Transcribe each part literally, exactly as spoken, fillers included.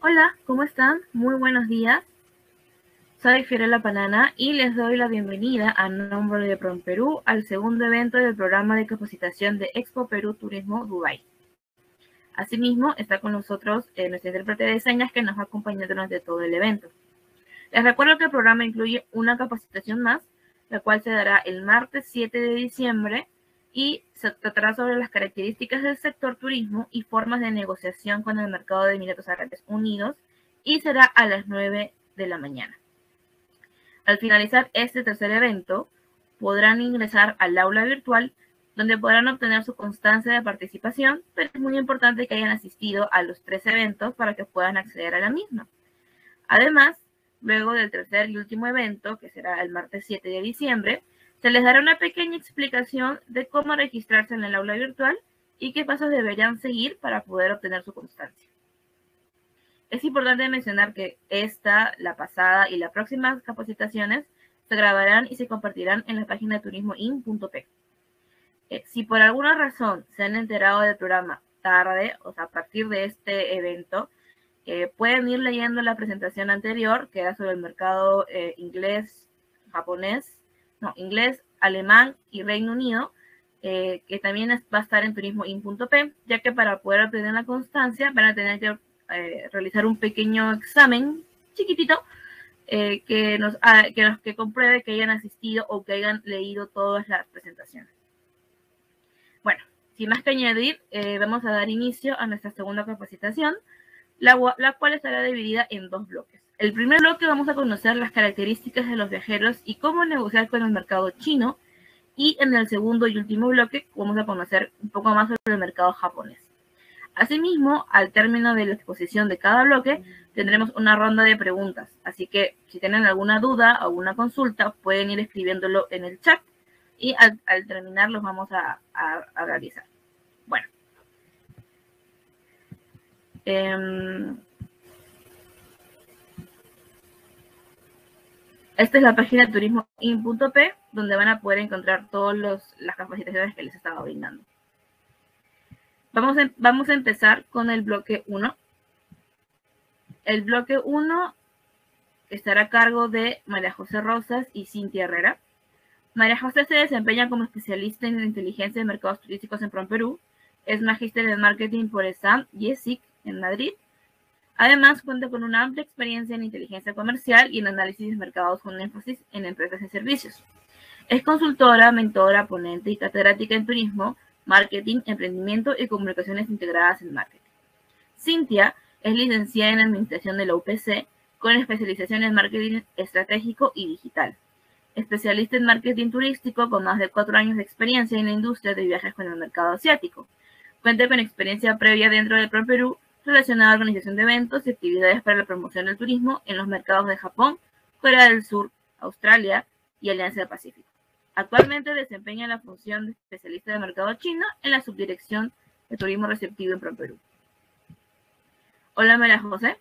Hola, ¿cómo están? Muy buenos días. Soy Fiorella Panana y les doy la bienvenida a nombre de PromPerú al segundo evento del programa de capacitación de Expo Perú Turismo Dubái. Asimismo, está con nosotros eh, nuestra intérprete de señas que nos va a acompañar durante todo el evento. Les recuerdo que el programa incluye una capacitación más, la cual se dará el martes siete de diciembre y se tratará sobre las características del sector turismo y formas de negociación con el mercado de Emiratos Árabes Unidos y será a las nueve de la mañana. Al finalizar este tercer evento, podrán ingresar al aula virtual donde podrán obtener su constancia de participación, pero es muy importante que hayan asistido a los tres eventos para que puedan acceder a la misma. Además, luego del tercer y último evento, que será el martes siete de diciembre, se les dará una pequeña explicación de cómo registrarse en el aula virtual y qué pasos deberían seguir para poder obtener su constancia. Es importante mencionar que esta, la pasada y las próximas capacitaciones se grabarán y se compartirán en la página de turismo in punto pe. Eh, si por alguna razón se han enterado del programa tarde, o sea, a partir de este evento, eh, pueden ir leyendo la presentación anterior, que era sobre el mercado eh, inglés, japonés, no, inglés, alemán y Reino Unido, eh, que también es, va a estar en turismo in punto pe, ya que para poder obtener la constancia van a tener que eh, realizar un pequeño examen chiquitito eh, que, nos, ah, que, nos, que compruebe que hayan asistido o que hayan leído todas las presentaciones. Bueno, sin más que añadir, eh, vamos a dar inicio a nuestra segunda capacitación, la, la cual estará dividida en dos bloques. El primer bloque vamos a conocer las características de los viajeros y cómo negociar con el mercado chino, y en el segundo y último bloque vamos a conocer un poco más sobre el mercado japonés. Asimismo, al término de la exposición de cada bloque, tendremos una ronda de preguntas, así que si tienen alguna duda o alguna consulta, pueden ir escribiéndolo en el chat y al, al terminar los vamos a, a, a realizar. Bueno. Eh, esta es la página de turismo in punto pe, donde van a poder encontrar todas las capacitaciones que les estaba brindando. Vamos a, vamos a empezar con el bloque uno. El bloque uno estará a cargo de María José Rosas y Cintia Herrera. María José se desempeña como especialista en inteligencia de mercados turísticos en PromPerú, es magíster en marketing por ESAM y ESIC en Madrid. Además, cuenta con una amplia experiencia en inteligencia comercial y en análisis de mercados con énfasis en empresas y servicios. Es consultora, mentora, ponente y catedrática en turismo, marketing, emprendimiento y comunicaciones integradas en marketing. Cintia es licenciada en administración de la U P C con especialización en marketing estratégico y digital. Especialista en marketing turístico con más de cuatro años de experiencia en la industria de viajes con el mercado asiático. Cuenta con experiencia previa dentro de PromPerú relacionada a la organización de eventos y actividades para la promoción del turismo en los mercados de Japón, Corea del Sur, Australia y Alianza del Pacífico. Actualmente desempeña la función de especialista de mercado chino en la subdirección de turismo receptivo en PromPerú. Hola, María José.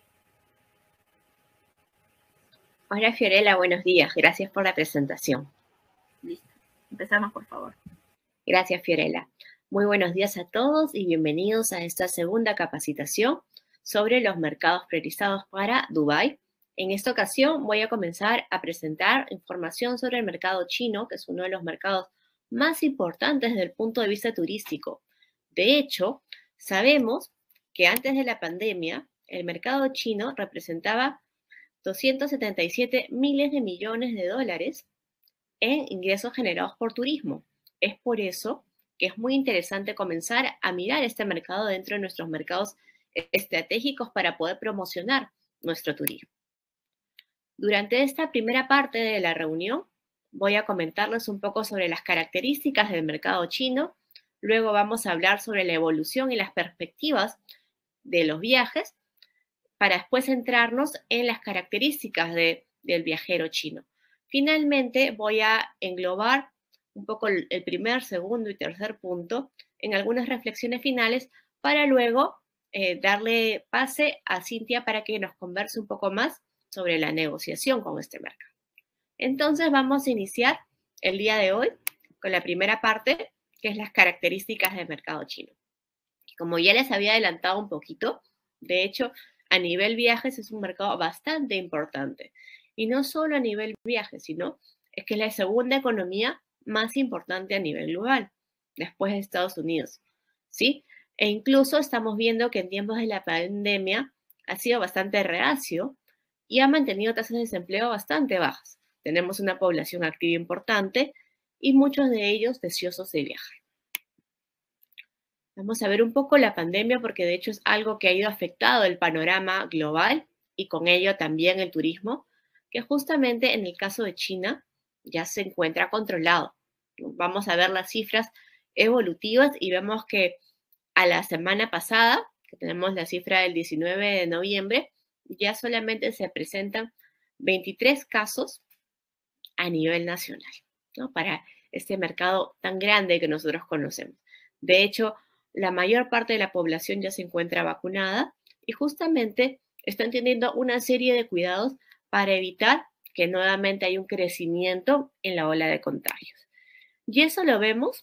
Hola, Fiorella, buenos días. Gracias por la presentación. Listo. Empezamos, por favor. Gracias, Fiorella. Muy buenos días a todos y bienvenidos a esta segunda capacitación sobre los mercados priorizados para Dubái. En esta ocasión voy a comenzar a presentar información sobre el mercado chino, que es uno de los mercados más importantes desde el punto de vista turístico. De hecho, sabemos que antes de la pandemia, el mercado chino representaba doscientos setenta y siete miles de millones de dólares en ingresos generados por turismo. Es por eso que es muy interesante comenzar a mirar este mercado dentro de nuestros mercados estratégicos para poder promocionar nuestro turismo. Durante esta primera parte de la reunión voy a comentarles un poco sobre las características del mercado chino, luego vamos a hablar sobre la evolución y las perspectivas de los viajes, para después centrarnos en las características de, del viajero chino. Finalmente voy a englobar un poco el, el primer, segundo y tercer punto en algunas reflexiones finales para luego eh, darle pase a Cintia para que nos converse un poco más sobre la negociación con este mercado. Entonces vamos a iniciar el día de hoy con la primera parte, que es las características del mercado chino. Como ya les había adelantado un poquito, de hecho, a nivel viajes es un mercado bastante importante. Y no solo a nivel viajes, sino es que es la segunda economía más importante a nivel global, después de Estados Unidos, ¿sí? E incluso estamos viendo que en tiempos de la pandemia ha sido bastante reacio y ha mantenido tasas de desempleo bastante bajas. Tenemos una población activa importante y muchos de ellos deseosos de viajar. Vamos a ver un poco la pandemia porque de hecho es algo que ha ido afectado el panorama global y con ello también el turismo, que justamente en el caso de China ya se encuentra controlado. Vamos a ver las cifras evolutivas y vemos que a la semana pasada, que tenemos la cifra del diecinueve de noviembre, ya solamente se presentan veintitrés casos a nivel nacional, ¿no? Para este mercado tan grande que nosotros conocemos. De hecho, la mayor parte de la población ya se encuentra vacunada y justamente están teniendo una serie de cuidados para evitar que nuevamente haya un crecimiento en la ola de contagios. Y eso lo vemos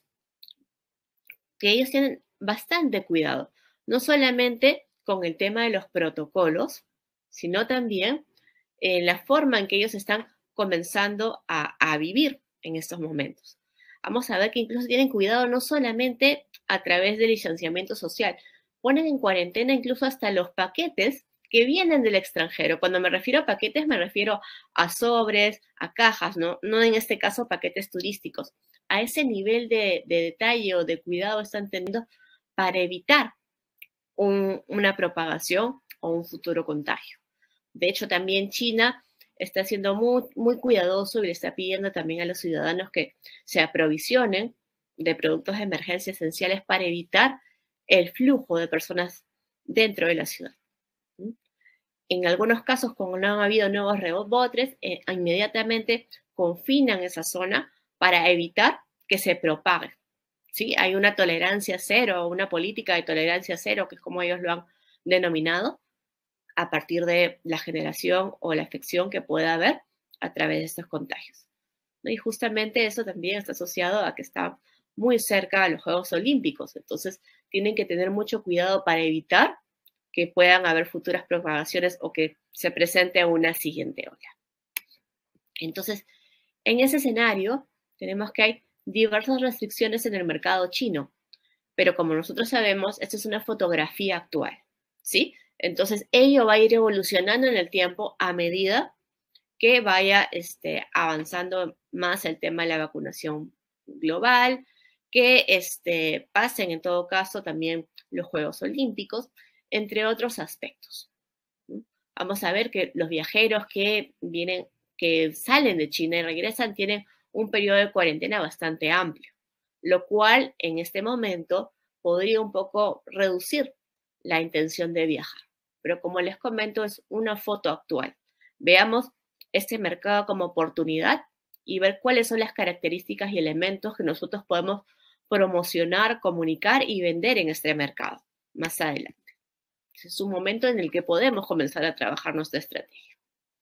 que ellos tienen bastante cuidado, no solamente con el tema de los protocolos, sino también en la forma en que ellos están comenzando a, a vivir en estos momentos. Vamos a ver que incluso tienen cuidado no solamente a través del distanciamiento social, ponen en cuarentena incluso hasta los paquetes que vienen del extranjero. Cuando me refiero a paquetes, me refiero a sobres, a cajas, no, no en este caso paquetes turísticos. A ese nivel de, de detalle o de cuidado están teniendo para evitar un, una propagación o un futuro contagio. De hecho, también China está siendo muy, muy cuidadoso y le está pidiendo también a los ciudadanos que se aprovisionen de productos de emergencia esenciales para evitar el flujo de personas dentro de la ciudad. En algunos casos, como no han habido nuevos rebotes, eh, inmediatamente confinan esa zona para evitar que se propague. ¿Sí? Hay una tolerancia cero, una política de tolerancia cero, que es como ellos lo han denominado, a partir de la generación o la afección que pueda haber a través de estos contagios. ¿No? Y justamente eso también está asociado a que está muy cerca a los Juegos Olímpicos. Entonces, tienen que tener mucho cuidado para evitar que puedan haber futuras propagaciones o que se presente una siguiente ola. Entonces, en ese escenario, tenemos que hay diversas restricciones en el mercado chino, pero como nosotros sabemos, esta es una fotografía actual, ¿sí? Entonces, ello va a ir evolucionando en el tiempo a medida que vaya este, avanzando más el tema de la vacunación global, que este, pasen en todo caso también los Juegos Olímpicos, entre otros aspectos. Vamos a ver que los viajeros que vienen, que salen de China y regresan tienen un periodo de cuarentena bastante amplio, lo cual en este momento podría un poco reducir la intención de viajar. Pero como les comento, es una foto actual. Veamos este mercado como oportunidad y ver cuáles son las características y elementos que nosotros podemos promocionar, comunicar y vender en este mercado más adelante. Es un momento en el que podemos comenzar a trabajar nuestra estrategia.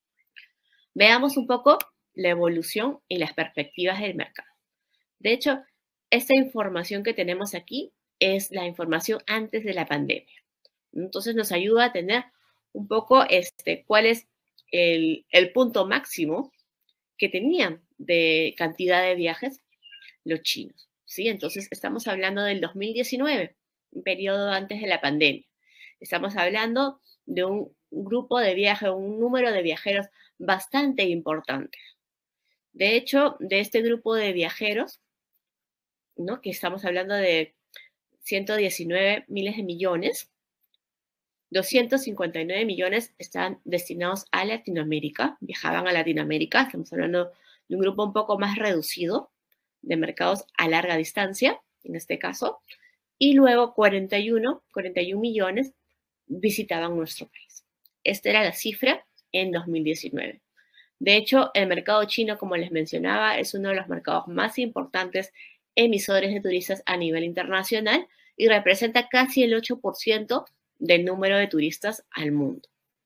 Veamos un poco la evolución y las perspectivas del mercado. De hecho, esta información que tenemos aquí es la información antes de la pandemia. Entonces nos ayuda a tener un poco este, cuál es el, el punto máximo que tenían de cantidad de viajes los chinos, ¿sí? Entonces estamos hablando del dos mil diecinueve, un periodo antes de la pandemia. Estamos hablando de un grupo de viajes, un número de viajeros bastante importante. De hecho, de este grupo de viajeros, ¿no? Que estamos hablando de ciento diecinueve miles de millones, doscientos cincuenta y nueve millones están destinados a Latinoamérica, viajaban a Latinoamérica, estamos hablando de un grupo un poco más reducido de mercados a larga distancia, en este caso, y luego cuarenta y uno millones visitaban nuestro país. Esta era la cifra en dos mil diecinueve. De hecho, el mercado chino, como les mencionaba, es uno de los mercados más importantes emisores de turistas a nivel internacional y representa casi el ocho por ciento del número de turistas al mundo.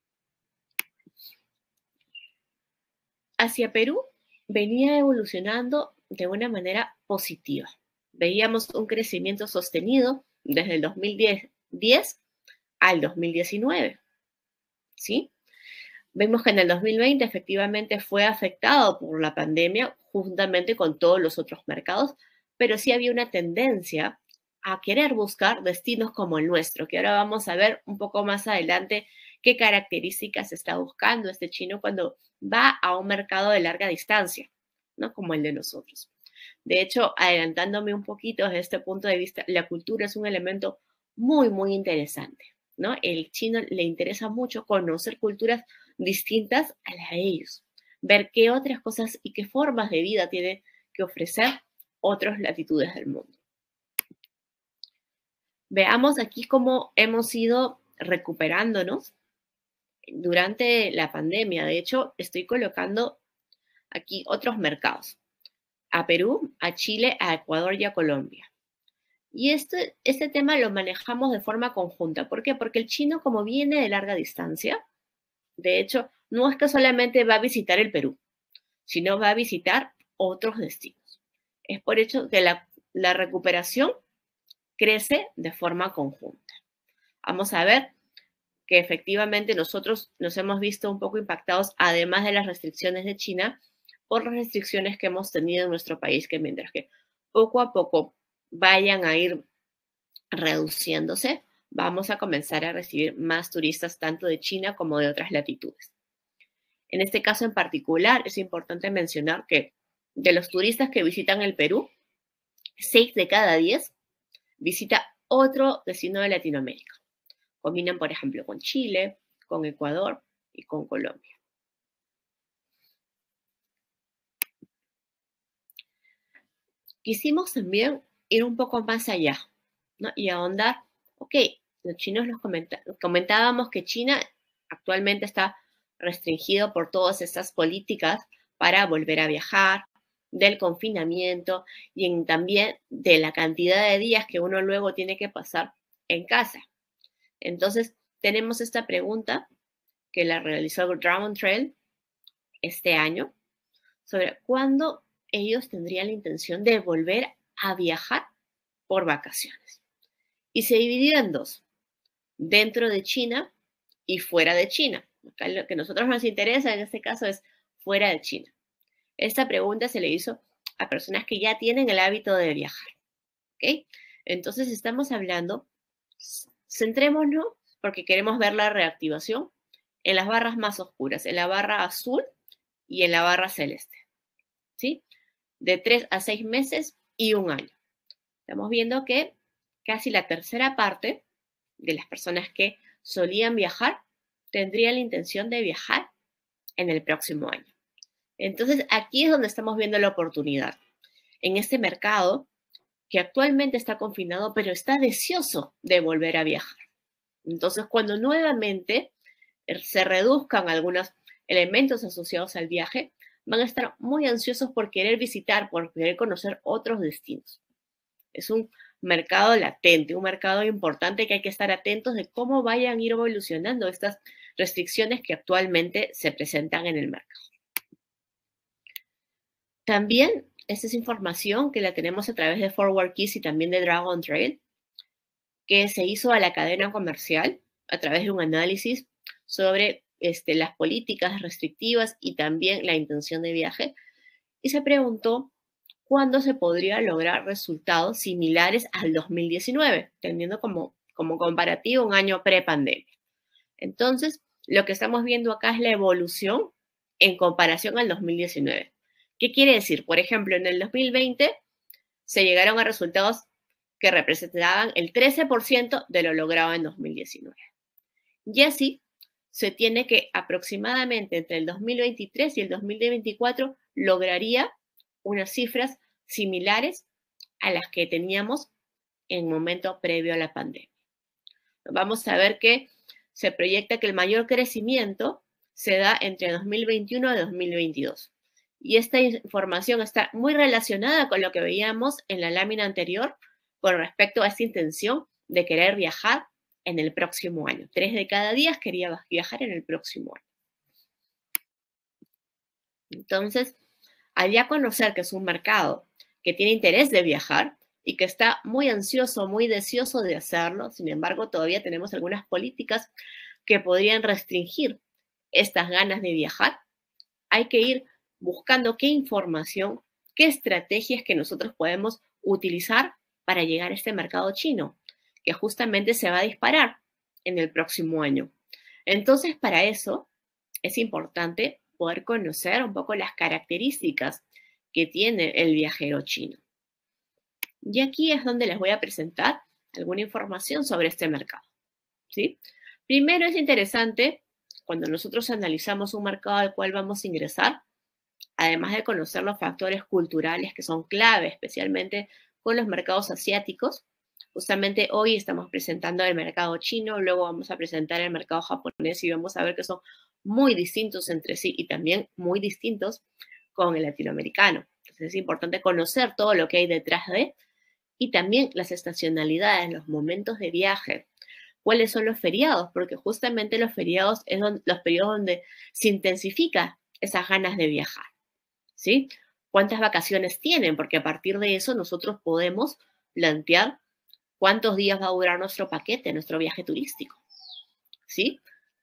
Hacia Perú venía evolucionando de una manera positiva. Veíamos un crecimiento sostenido desde el dos mil diez al dos mil diecinueve. ¿sí? Vemos que en el dos mil veinte efectivamente fue afectado por la pandemia juntamente con todos los otros mercados, pero sí había una tendencia a querer buscar destinos como el nuestro, que ahora vamos a ver un poco más adelante qué características está buscando este chino cuando va a un mercado de larga distancia, ¿no? Como el de nosotros. De hecho, adelantándome un poquito desde este punto de vista, la cultura es un elemento muy, muy interesante, ¿no? El chino le interesa mucho conocer culturas distintas a las de ellos, ver qué otras cosas y qué formas de vida tiene que ofrecer otras latitudes del mundo. Veamos aquí cómo hemos ido recuperándonos durante la pandemia. De hecho, estoy colocando aquí otros mercados: a Perú, a Chile, a Ecuador y a Colombia. Y este, este tema lo manejamos de forma conjunta. ¿Por qué? Porque el chino, como viene de larga distancia, de hecho, no es que solamente va a visitar el Perú, sino va a visitar otros destinos. Es por eso que la, la recuperación crece de forma conjunta. Vamos a ver que efectivamente nosotros nos hemos visto un poco impactados, además de las restricciones de China, por las restricciones que hemos tenido en nuestro país, que mientras que poco a poco vayan a ir reduciéndose, vamos a comenzar a recibir más turistas tanto de China como de otras latitudes. En este caso en particular, es importante mencionar que de los turistas que visitan el Perú, seis de cada diez visita otro destino de Latinoamérica. Combinan, por ejemplo, con Chile, con Ecuador y con Colombia. Quisimos también ir un poco más allá, ¿no? Y ahondar, ok, los chinos nos comenta, comentábamos que China actualmente está restringido por todas estas políticas para volver a viajar, del confinamiento y en, también de la cantidad de días que uno luego tiene que pasar en casa. Entonces, tenemos esta pregunta que la realizó Dragon Trail este año sobre cuándo ellos tendrían la intención de volver a viajar por vacaciones. Y se dividió en dos, dentro de China y fuera de China. Acá lo que a nosotros nos interesa en este caso es fuera de China. Esta pregunta se le hizo a personas que ya tienen el hábito de viajar, ¿ok? Entonces estamos hablando, centrémonos porque queremos ver la reactivación en las barras más oscuras, en la barra azul y en la barra celeste, ¿sí? De tres a seis meses y un año. Estamos viendo que casi la tercera parte de las personas que solían viajar tendrían la intención de viajar en el próximo año. Entonces, aquí es donde estamos viendo la oportunidad. En este mercado que actualmente está confinado, pero está deseoso de volver a viajar. Entonces, cuando nuevamente se reduzcan algunos elementos asociados al viaje, van a estar muy ansiosos por querer visitar, por querer conocer otros destinos. Es un mercado latente, un mercado importante que hay que estar atentos de cómo vayan a ir evolucionando estas restricciones que actualmente se presentan en el mercado. También, esta es información que la tenemos a través de Forward Keys y también de Dragon Trail, que se hizo a la cadena comercial a través de un análisis sobre este, las políticas restrictivas y también la intención de viaje, y se preguntó cuándo se podría lograr resultados similares al dos mil diecinueve, teniendo como, como comparativo un año pre-pandemia. Entonces, lo que estamos viendo acá es la evolución en comparación al dos mil diecinueve. ¿Qué quiere decir? Por ejemplo, en el dos mil veinte se llegaron a resultados que representaban el trece por ciento de lo logrado en dos mil diecinueve. Y así se tiene que aproximadamente entre el dos mil veintitrés y el dos mil veinticuatro lograría unas cifras similares a las que teníamos en el momento previo a la pandemia. Vamos a ver que se proyecta que el mayor crecimiento se da entre dos mil veintiuno y dos mil veintidós. Y esta información está muy relacionada con lo que veíamos en la lámina anterior con respecto a esta intención de querer viajar en el próximo año. Tres de cada diez quería viajar en el próximo año. Entonces, al ya conocer que es un mercado que tiene interés de viajar y que está muy ansioso, muy deseoso de hacerlo, sin embargo, todavía tenemos algunas políticas que podrían restringir estas ganas de viajar, hay que ir buscando qué información, qué estrategias que nosotros podemos utilizar para llegar a este mercado chino, que justamente se va a disparar en el próximo año. Entonces, para eso es importante poder conocer un poco las características que tiene el viajero chino. Y aquí es donde les voy a presentar alguna información sobre este mercado, ¿sí? Primero es interesante, cuando nosotros analizamos un mercado al cual vamos a ingresar, además de conocer los factores culturales que son clave, especialmente con los mercados asiáticos. Justamente hoy estamos presentando el mercado chino, luego vamos a presentar el mercado japonés y vamos a ver que son muy distintos entre sí y también muy distintos con el latinoamericano. Entonces es importante conocer todo lo que hay detrás de, y también las estacionalidades, los momentos de viaje, cuáles son los feriados, porque justamente los feriados es donde, los periodos donde se intensifica esas ganas de viajar, ¿sí? ¿Cuántas vacaciones tienen? Porque a partir de eso nosotros podemos plantear cuántos días va a durar nuestro paquete, nuestro viaje turístico, ¿sí?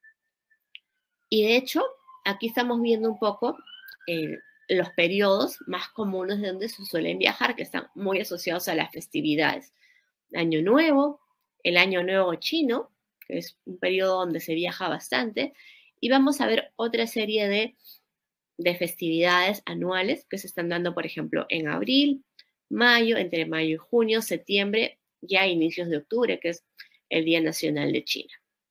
Y de hecho, aquí estamos viendo un poco eh, los periodos más comunes de donde se suelen viajar, que están muy asociados a las festividades. Año Nuevo, el Año Nuevo chino, que es un periodo donde se viaja bastante, y vamos a ver otra serie de, de festividades anuales que se están dando, por ejemplo, en abril, mayo, entre mayo y junio, septiembre, ya a inicios de octubre, que es el Día Nacional de China.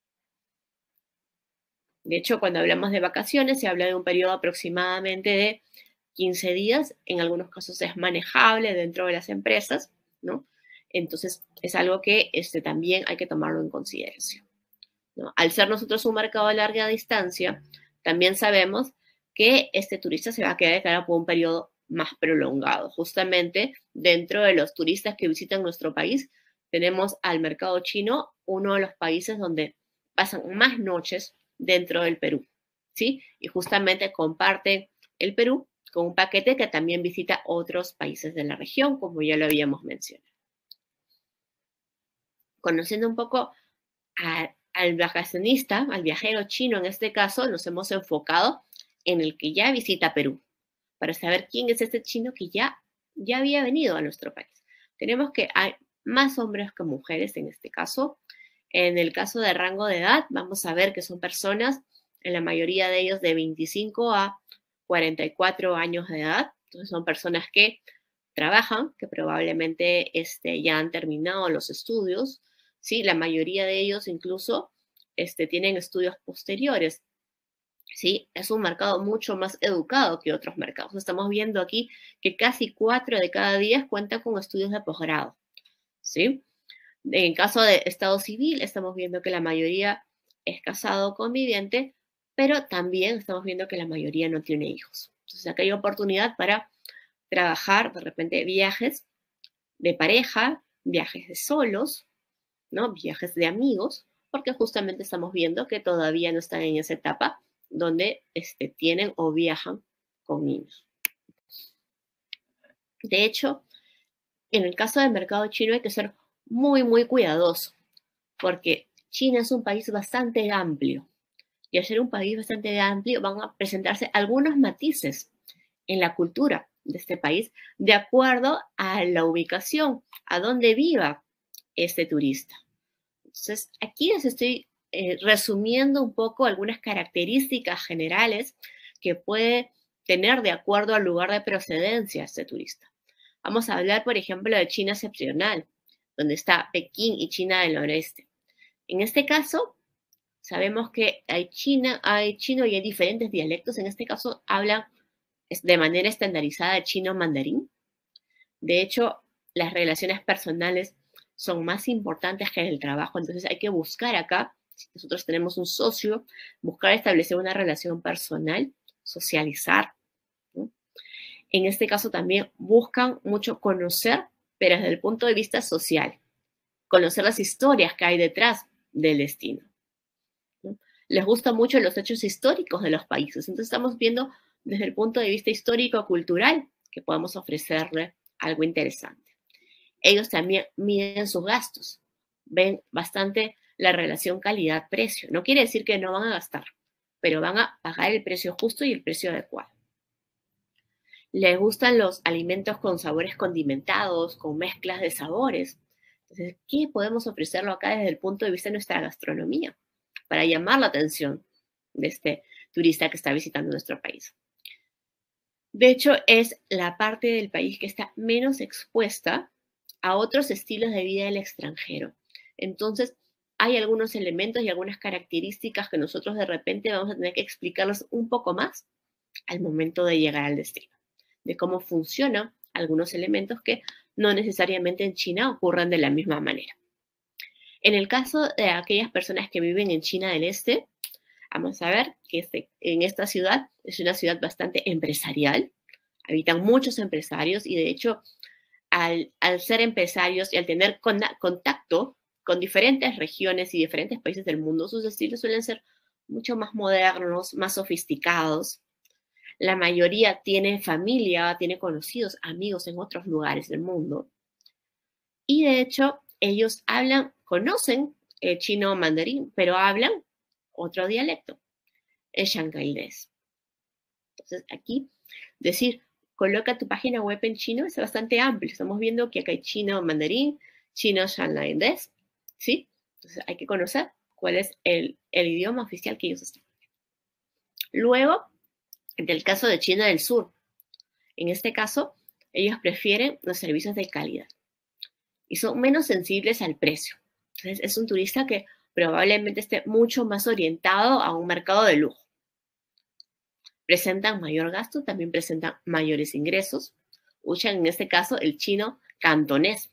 De hecho, cuando hablamos de vacaciones, se habla de un periodo aproximadamente de quince días, en algunos casos es manejable dentro de las empresas, ¿no? Entonces, es algo que este, también hay que tomarlo en consideración, ¿no? Al ser nosotros un mercado a larga distancia, también sabemos que este turista se va a quedar de cara por un periodo más prolongado. Justamente dentro de los turistas que visitan nuestro país, tenemos al mercado chino, uno de los países donde pasan más noches dentro del Perú, ¿sí? Y justamente comparte el Perú con un paquete que también visita otros países de la región, como ya lo habíamos mencionado. Conociendo un poco a, al vacacionista, al viajero chino en este caso, nos hemos enfocado en el que ya visita Perú, para saber quién es este chino que ya, ya había venido a nuestro país. Tenemos que hay más hombres que mujeres en este caso. En el caso de rango de edad, vamos a ver que son personas, en la mayoría de ellos de veinticinco a cuarenta y cuatro años de edad. Entonces son personas que trabajan, que probablemente este, ya han terminado los estudios, ¿sí? La mayoría de ellos incluso este, tienen estudios posteriores, ¿sí? Es un mercado mucho más educado que otros mercados. Estamos viendo aquí que casi cuatro de cada diez cuentan con estudios de posgrado, ¿sí? En caso de estado civil, estamos viendo que la mayoría es casado o conviviente, pero también estamos viendo que la mayoría no tiene hijos. Entonces, acá hay oportunidad para trabajar, de repente, viajes de pareja, viajes de solos, ¿no? Viajes de amigos, porque justamente estamos viendo que todavía no están en esa etapa donde este, tienen o viajan con niños. De hecho, en el caso del mercado chino hay que ser muy, muy cuidadoso, porque China es un país bastante amplio, y al ser un país bastante amplio van a presentarse algunos matices en la cultura de este país de acuerdo a la ubicación, a dónde viva este turista. Entonces, aquí les estoy eh, resumiendo un poco algunas características generales que puede tener de acuerdo al lugar de procedencia este turista. Vamos a hablar, por ejemplo, de China septentrional, donde está Pekín y China del noreste. En este caso, sabemos que hay China, hay chino y hay diferentes dialectos. En este caso, hablan de manera estandarizada el chino mandarín. De hecho, las relaciones personales son más importantes que el trabajo. Entonces, hay que buscar acá, si nosotros tenemos un socio, buscar establecer una relación personal, socializar, ¿no? En este caso, también buscan mucho conocer, pero desde el punto de vista social, conocer las historias que hay detrás del destino, ¿no? Les gustan mucho los hechos históricos de los países. Entonces estamos viendo desde el punto de vista histórico-cultural que podemos ofrecerle algo interesante. Ellos también miden sus gastos. Ven bastante la relación calidad-precio. No quiere decir que no van a gastar, pero van a pagar el precio justo y el precio adecuado. Les gustan los alimentos con sabores condimentados, con mezclas de sabores. Entonces, ¿qué podemos ofrecerlo acá desde el punto de vista de nuestra gastronomía para llamar la atención de este turista que está visitando nuestro país? De hecho, es la parte del país que está menos expuesta a otros estilos de vida del extranjero. Entonces, hay algunos elementos y algunas características que nosotros de repente vamos a tener que explicarlos un poco más al momento de llegar al destino, de cómo funcionan algunos elementos que no necesariamente en China ocurran de la misma manera. En el caso de aquellas personas que viven en China del Este, vamos a ver que este, en esta ciudad es una ciudad bastante empresarial, habitan muchos empresarios y de hecho al, al ser empresarios y al tener con, contacto con diferentes regiones y diferentes países del mundo, sus estilos suelen ser mucho más modernos, más sofisticados. La mayoría tiene familia, tiene conocidos, amigos en otros lugares del mundo. Y de hecho, ellos hablan, conocen el chino mandarín, pero hablan otro dialecto, el shanghaiés. Entonces, aquí, decir, coloca tu página web en chino es bastante amplio. Estamos viendo que acá hay chino mandarín, chino shanghaiés, ¿sí? Entonces, hay que conocer cuál es el, el idioma oficial que ellos están. Luego, del caso de China del Sur, en este caso, ellos prefieren los servicios de calidad y son menos sensibles al precio. Entonces, es un turista que probablemente esté mucho más orientado a un mercado de lujo. Presentan mayor gasto, también presentan mayores ingresos. Usan en este caso el chino cantonés.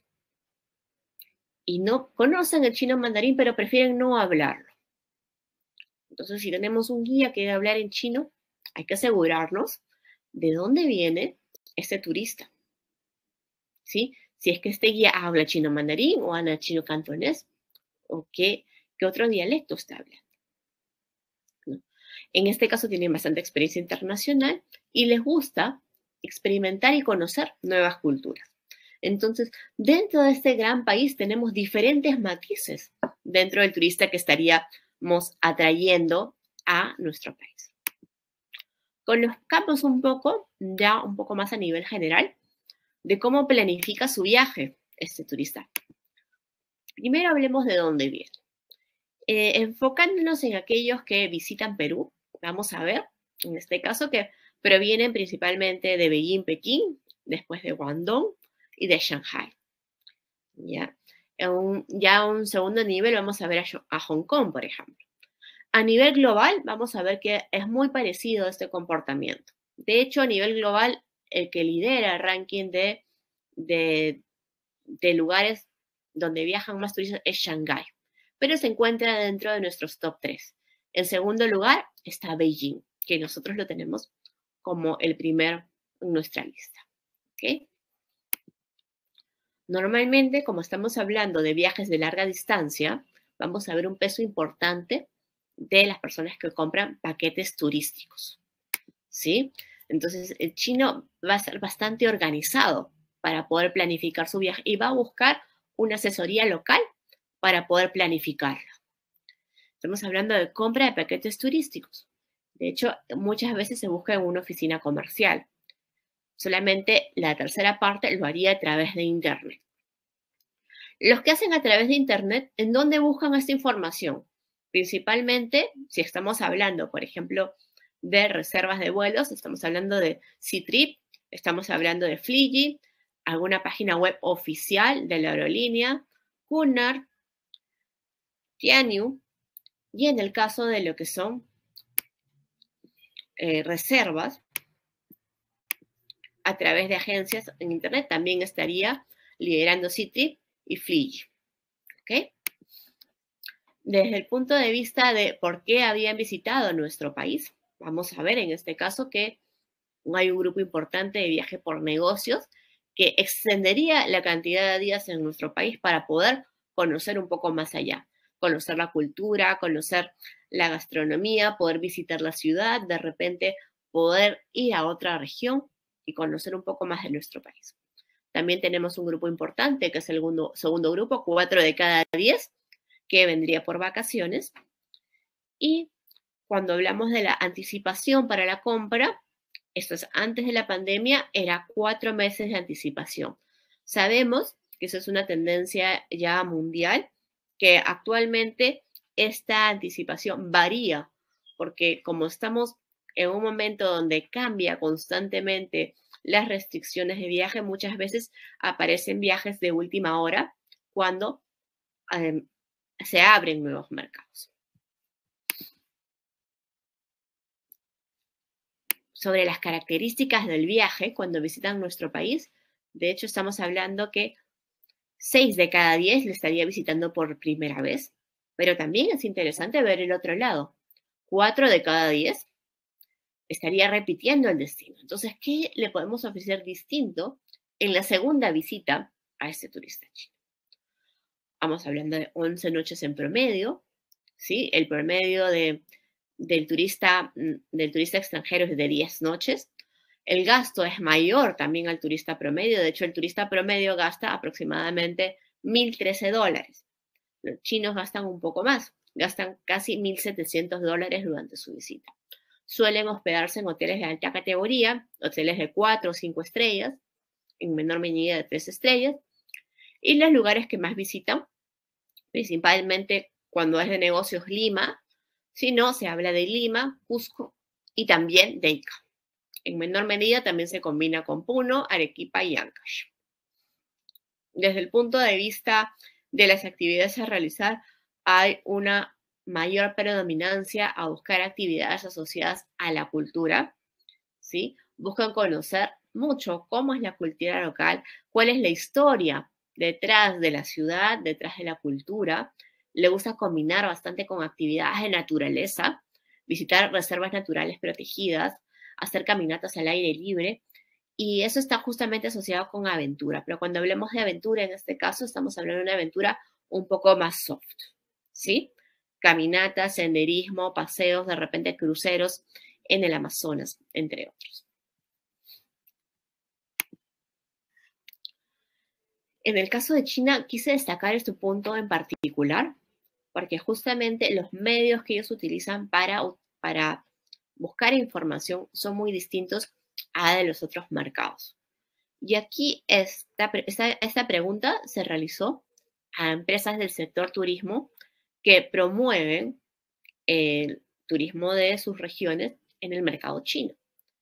Y no conocen el chino mandarín, pero prefieren no hablarlo. Entonces, si tenemos un guía que debe hablar en chino, hay que asegurarnos de dónde viene este turista. ¿Sí? Si es que este guía habla chino mandarín o habla chino cantonés, o qué, qué otro dialecto está hablando. ¿No? En este caso tienen bastante experiencia internacional y les gusta experimentar y conocer nuevas culturas. Entonces, dentro de este gran país tenemos diferentes matices dentro del turista que estaríamos atrayendo a nuestro país. Conozcamos un poco, ya un poco más a nivel general, de cómo planifica su viaje este turista. Primero hablemos de dónde viene. Eh, enfocándonos en aquellos que visitan Perú, vamos a ver, en este caso, que provienen principalmente de Beijing, Pekín, después de Guangdong y de Shanghai. ¿Ya? En un, ya a un segundo nivel vamos a ver a, a Hong Kong, por ejemplo. A nivel global, vamos a ver que es muy parecido este comportamiento. De hecho, a nivel global, el que lidera el ranking de, de, de lugares donde viajan más turistas es Shanghái, pero se encuentra dentro de nuestros top tres. En segundo lugar está Beijing, que nosotros lo tenemos como el primero en nuestra lista. ¿Okay? Normalmente, como estamos hablando de viajes de larga distancia, vamos a ver un peso importante de las personas que compran paquetes turísticos, ¿sí? Entonces, el chino va a ser bastante organizado para poder planificar su viaje y va a buscar una asesoría local para poder planificarlo. Estamos hablando de compra de paquetes turísticos. De hecho, muchas veces se busca en una oficina comercial. Solamente la tercera parte lo haría a través de Internet. Los que hacen a través de Internet, ¿en dónde buscan esta información? Principalmente, si estamos hablando, por ejemplo, de reservas de vuelos, estamos hablando de Ctrip, estamos hablando de Flygy, alguna página web oficial de la aerolínea, Cunard, Tianyu, y en el caso de lo que son eh, reservas a través de agencias en Internet, también estaría liderando Ctrip y Flygy. ¿Okay? Desde el punto de vista de por qué habían visitado nuestro país, vamos a ver en este caso que hay un grupo importante de viaje por negocios que extendería la cantidad de días en nuestro país para poder conocer un poco más allá, conocer la cultura, conocer la gastronomía, poder visitar la ciudad, de repente poder ir a otra región y conocer un poco más de nuestro país. También tenemos un grupo importante, que es el segundo, segundo grupo, cuatro de cada diez, que vendría por vacaciones. Y cuando hablamos de la anticipación para la compra, esto es antes de la pandemia, era cuatro meses de anticipación. Sabemos que eso es una tendencia ya mundial, que actualmente esta anticipación varía, porque como estamos en un momento donde cambia constantemente las restricciones de viaje, muchas veces aparecen viajes de última hora cuando eh, se abren nuevos mercados. Sobre las características del viaje cuando visitan nuestro país, de hecho estamos hablando que seis de cada diez le estaría visitando por primera vez, pero también es interesante ver el otro lado. cuatro de cada diez estaría repitiendo el destino. Entonces, ¿qué le podemos ofrecer distinto en la segunda visita a este turista chino? Vamos hablando de once noches en promedio, ¿sí? El promedio de, del, turista, del turista extranjero es de diez noches. El gasto es mayor también al turista promedio. De hecho, el turista promedio gasta aproximadamente mil trece dólares. Los chinos gastan un poco más, gastan casi mil setecientos dólares durante su visita. Suelen hospedarse en hoteles de alta categoría, hoteles de cuatro o cinco estrellas, en menor medida de tres estrellas, y los lugares que más visitan, principalmente cuando es de negocios Lima, si no, se habla de Lima, Cusco y también de Ica. En menor medida también se combina con Puno, Arequipa y Ancash. Desde el punto de vista de las actividades a realizar, hay una mayor predominancia a buscar actividades asociadas a la cultura, ¿sí? Buscan conocer mucho cómo es la cultura local, cuál es la historia detrás de la ciudad, detrás de la cultura. Le gusta combinar bastante con actividades de naturaleza, visitar reservas naturales protegidas, hacer caminatas al aire libre, y eso está justamente asociado con aventura. Pero cuando hablemos de aventura, en este caso, estamos hablando de una aventura un poco más soft, ¿sí? Caminatas, senderismo, paseos, de repente cruceros en el Amazonas, entre otros. En el caso de China, quise destacar este punto en particular, porque justamente los medios que ellos utilizan para, para buscar información son muy distintos a de los otros mercados. Y aquí esta, esta, esta pregunta se realizó a empresas del sector turismo que promueven el turismo de sus regiones en el mercado chino.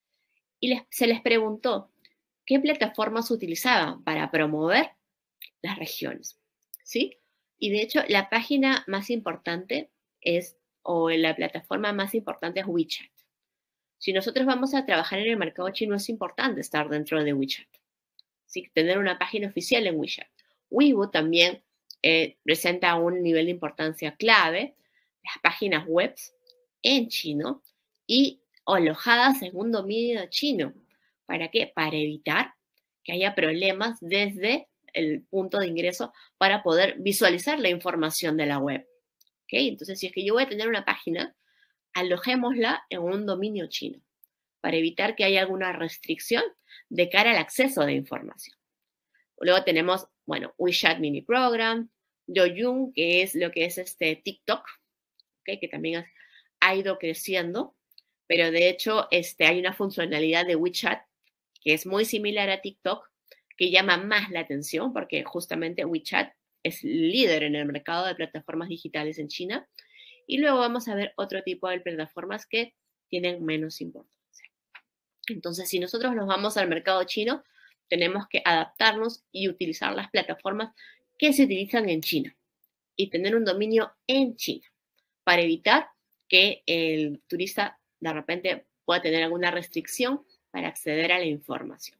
Y les, se les preguntó qué plataformas utilizaban para promover las regiones, ¿sí? Y de hecho, la página más importante es, o la plataforma más importante es WeChat. Si nosotros vamos a trabajar en el mercado chino, es importante estar dentro de WeChat, ¿sí? Tener una página oficial en WeChat. Weibo también eh, presenta un nivel de importancia clave, las páginas web en chino y alojadas en un dominio chino. ¿Para qué? Para evitar que haya problemas desde el punto de ingreso para poder visualizar la información de la web. ¿Okay? Entonces, si es que yo voy a tener una página, alojémosla en un dominio chino para evitar que haya alguna restricción de cara al acceso de información. Luego tenemos, bueno, WeChat Mini Program, Douyin, que es lo que es este TikTok, ¿okay? Que también ha ido creciendo, pero de hecho este, hay una funcionalidad de WeChat que es muy similar a TikTok, que llama más la atención porque justamente WeChat es líder en el mercado de plataformas digitales en China. Y luego vamos a ver otro tipo de plataformas que tienen menos importancia. Entonces, si nosotros nos vamos al mercado chino, tenemos que adaptarnos y utilizar las plataformas que se utilizan en China y tener un dominio en China para evitar que el turista de repente pueda tener alguna restricción para acceder a la información.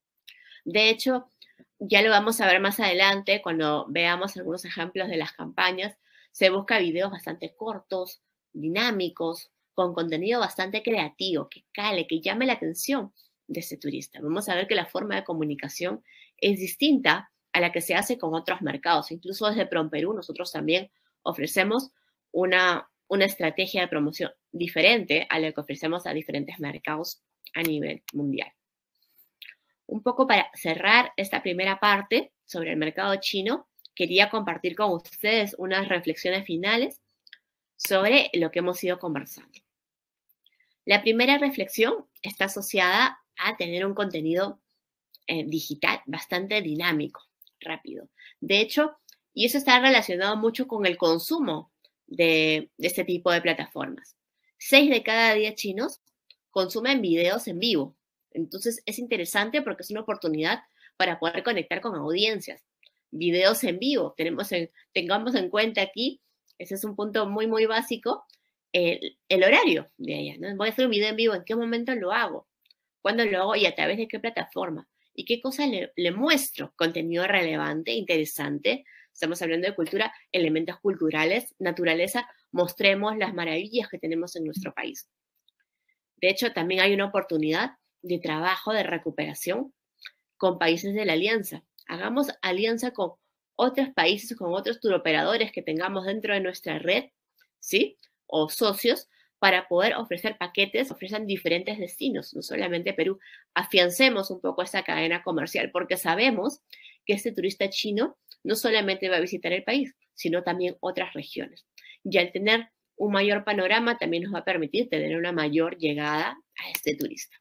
De hecho, ya lo vamos a ver más adelante cuando veamos algunos ejemplos de las campañas. Se busca videos bastante cortos, dinámicos, con contenido bastante creativo, que cale, que llame la atención de ese turista. Vamos a ver que la forma de comunicación es distinta a la que se hace con otros mercados. Incluso desde PromPerú nosotros también ofrecemos una, una estrategia de promoción diferente a la que ofrecemos a diferentes mercados a nivel mundial. Un poco para cerrar esta primera parte sobre el mercado chino, quería compartir con ustedes unas reflexiones finales sobre lo que hemos ido conversando. La primera reflexión está asociada a tener un contenido eh, digital bastante dinámico, rápido. De hecho, y eso está relacionado mucho con el consumo de, de este tipo de plataformas. Seis de cada diez chinos consumen videos en vivo. Entonces, es interesante porque es una oportunidad para poder conectar con audiencias. Videos en vivo. Tenemos en, tengamos en cuenta aquí, ese es un punto muy, muy básico, el, el horario de ella, ¿no? Voy a hacer un video en vivo, ¿en qué momento lo hago? ¿Cuándo lo hago y a través de qué plataforma? ¿Y qué cosas le, le muestro? Contenido relevante, interesante. Estamos hablando de cultura, elementos culturales, naturaleza. Mostremos las maravillas que tenemos en nuestro país. De hecho, también hay una oportunidad de trabajo, de recuperación con países de la alianza. Hagamos alianza con otros países, con otros turoperadores que tengamos dentro de nuestra red, ¿sí? O socios, para poder ofrecer paquetes, ofrecen diferentes destinos, no solamente Perú. Afiancemos un poco esta cadena comercial, porque sabemos que este turista chino no solamente va a visitar el país, sino también otras regiones. Y al tener un mayor panorama, también nos va a permitir tener una mayor llegada a este turista.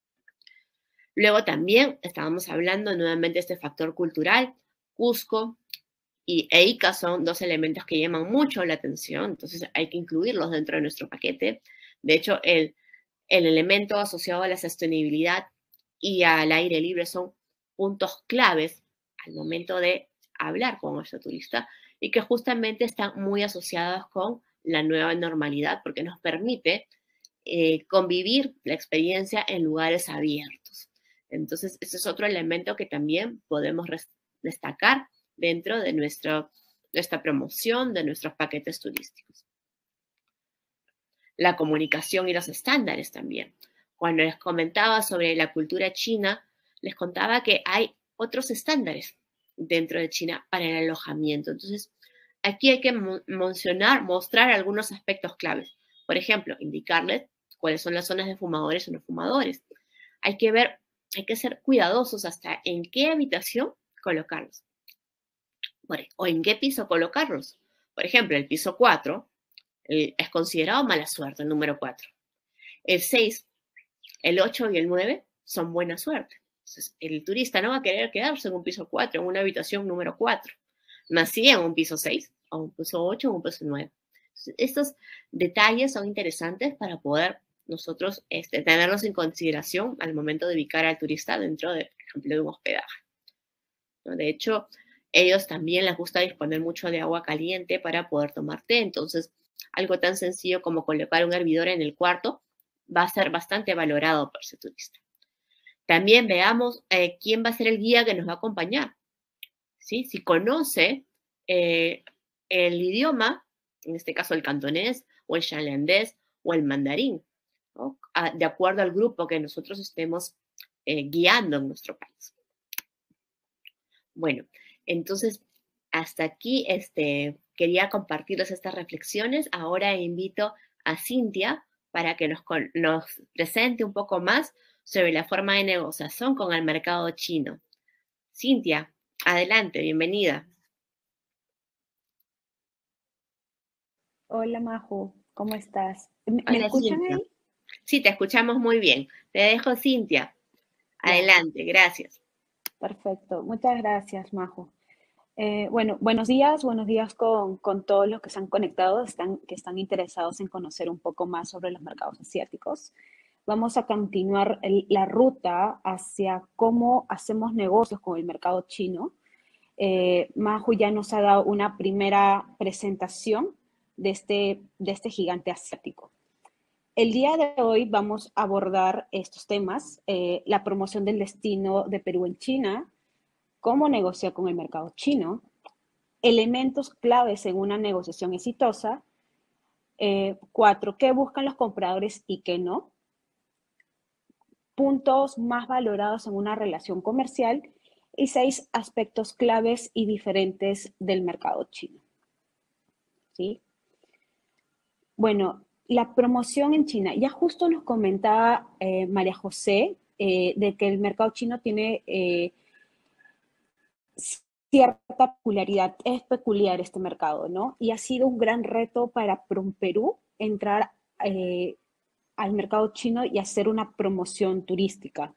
Luego también estábamos hablando nuevamente de este factor cultural. Cusco y e Ica son dos elementos que llaman mucho la atención, entonces hay que incluirlos dentro de nuestro paquete. De hecho, el, el elemento asociado a la sostenibilidad y al aire libre son puntos claves al momento de hablar con nuestro turista y que justamente están muy asociados con la nueva normalidad porque nos permite eh, convivir la experiencia en lugares abiertos. Entonces, ese es otro elemento que también podemos destacar dentro de nuestro, nuestra promoción, de nuestros paquetes turísticos. La comunicación y los estándares también. Cuando les comentaba sobre la cultura china, les contaba que hay otros estándares dentro de China para el alojamiento. Entonces, aquí hay que mencionar, mostrar algunos aspectos claves. Por ejemplo, indicarles cuáles son las zonas de fumadores o no fumadores. Hay que ver, hay que ser cuidadosos hasta en qué habitación colocarlos. O en qué piso colocarlos. Por ejemplo, el piso cuatro el, es considerado mala suerte, el número cuatro. El seis, el ocho y el nueve son buena suerte. Entonces, el turista no va a querer quedarse en un piso cuatro, en una habitación número cuatro. Más sí en un piso seis, o un piso ocho, o un piso nueve. Entonces, estos detalles son interesantes para poder nosotros este, tenerlos en consideración al momento de ubicar al turista dentro, de, por ejemplo, de un hospedaje. ¿No? De hecho, ellos también les gusta disponer mucho de agua caliente para poder tomar té. Entonces, algo tan sencillo como colocar un hervidor en el cuarto va a ser bastante valorado por ese turista. También veamos eh, quién va a ser el guía que nos va a acompañar. ¿Sí? Si conoce eh, el idioma, en este caso el cantonés, o el shanlandés, o el mandarín, ¿no? A, de acuerdo al grupo que nosotros estemos eh, guiando en nuestro país. Bueno, entonces, hasta aquí este, quería compartirles estas reflexiones. Ahora invito a Cintia para que nos, nos presente un poco más sobre la forma de negociación con el mercado chino. Cintia, adelante, bienvenida. Hola, Majo, ¿cómo estás? ¿Me, Hola, ¿me escuchan Cintia. ahí? Sí, te escuchamos muy bien. Te dejo, Cintia. Adelante, ya. Gracias. Perfecto, muchas gracias, Majo. Eh, bueno, buenos días, buenos días con, con todos los que se han conectado, están, que están interesados en conocer un poco más sobre los mercados asiáticos. Vamos a continuar el, la ruta hacia cómo hacemos negocios con el mercado chino. Eh, Majo ya nos ha dado una primera presentación de este, de este gigante asiático. El día de hoy vamos a abordar estos temas, eh, la promoción del destino de Perú en China, cómo negociar con el mercado chino, elementos claves en una negociación exitosa, eh, cuatro, qué buscan los compradores y qué no, puntos más valorados en una relación comercial y seis aspectos claves y diferentes del mercado chino. ¿Sí? Bueno, la promoción en China. Ya justo nos comentaba eh, María José eh, de que el mercado chino tiene eh, cierta peculiaridad, es peculiar este mercado, ¿no? Y ha sido un gran reto para PromPerú entrar eh, al mercado chino y hacer una promoción turística.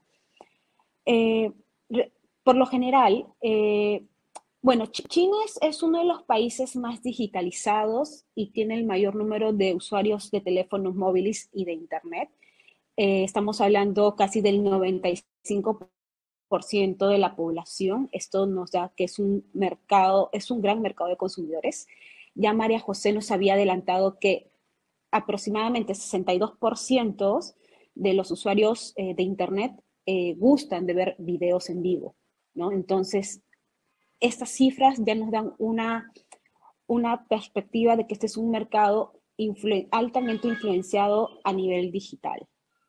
Eh, por lo general, eh, bueno, China es, es, uno de los países más digitalizados y tiene el mayor número de usuarios de teléfonos móviles y de Internet. Eh, estamos hablando casi del noventa y cinco por ciento de la población. Esto nos da que es un mercado, es un gran mercado de consumidores. Ya María José nos había adelantado que aproximadamente sesenta y dos por ciento de los usuarios eh, de Internet eh, gustan de ver videos en vivo, ¿no? Entonces, estas cifras ya nos dan una, una perspectiva de que este es un mercado influ altamente influenciado a nivel digital.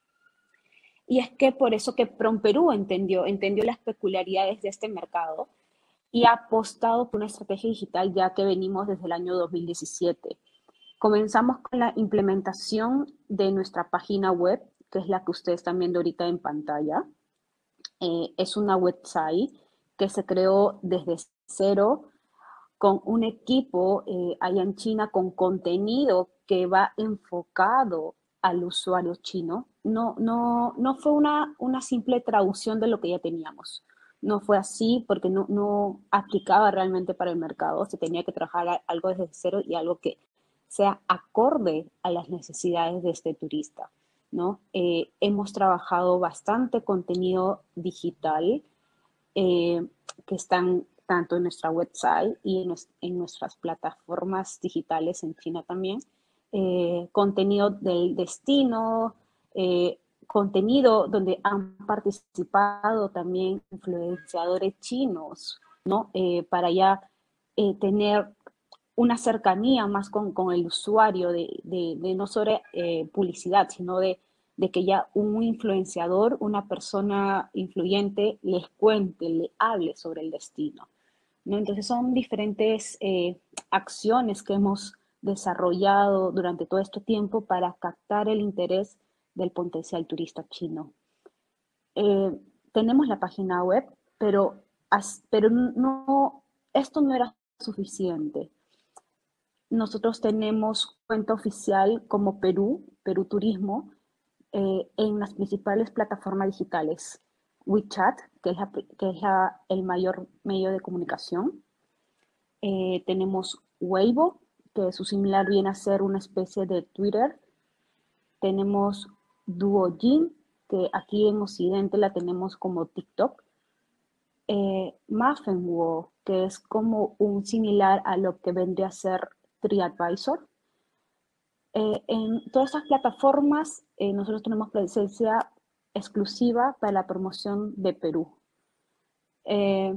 Y es que por eso que PromPerú entendió, entendió las peculiaridades de este mercado y ha apostado por una estrategia digital ya que venimos desde el año dos mil diecisiete. Comenzamos con la implementación de nuestra página web, que es la que ustedes están viendo ahorita en pantalla. Eh, es una website que se creó desde cero con un equipo eh, allá en China con contenido que va enfocado al usuario chino. No, no, no fue una, una simple traducción de lo que ya teníamos. No fue así porque no, no aplicaba realmente para el mercado. Se tenía que trabajar algo desde cero y algo que sea acorde a las necesidades de este turista, ¿no? Eh, hemos trabajado bastante contenido digital eh, que están tanto en nuestra website y en, en nuestras plataformas digitales en China también. Eh, contenido del destino, eh, contenido donde han participado también influenciadores chinos, ¿no? Eh, para ya eh, tener una cercanía más con, con el usuario, de, de, de no solo eh, publicidad, sino de, de que ya un influenciador, una persona influyente, les cuente, le hable sobre el destino, ¿no? Entonces son diferentes eh, acciones que hemos desarrollado durante todo este tiempo para captar el interés del potencial turista chino. Eh, tenemos la página web, pero, pero no, esto no era suficiente. Nosotros tenemos cuenta oficial como Perú, Perú Turismo, eh, en las principales plataformas digitales. WeChat, que es, la, que es la, el mayor medio de comunicación. Eh, tenemos Weibo, que su similar viene a ser una especie de Twitter. Tenemos Douyin, que aquí en Occidente la tenemos como TikTok. Eh, Mafenwo, que es como un similar a lo que vendría a ser TripAdvisor. Eh, en todas estas plataformas eh, nosotros tenemos presencia exclusiva para la promoción de Perú. Eh,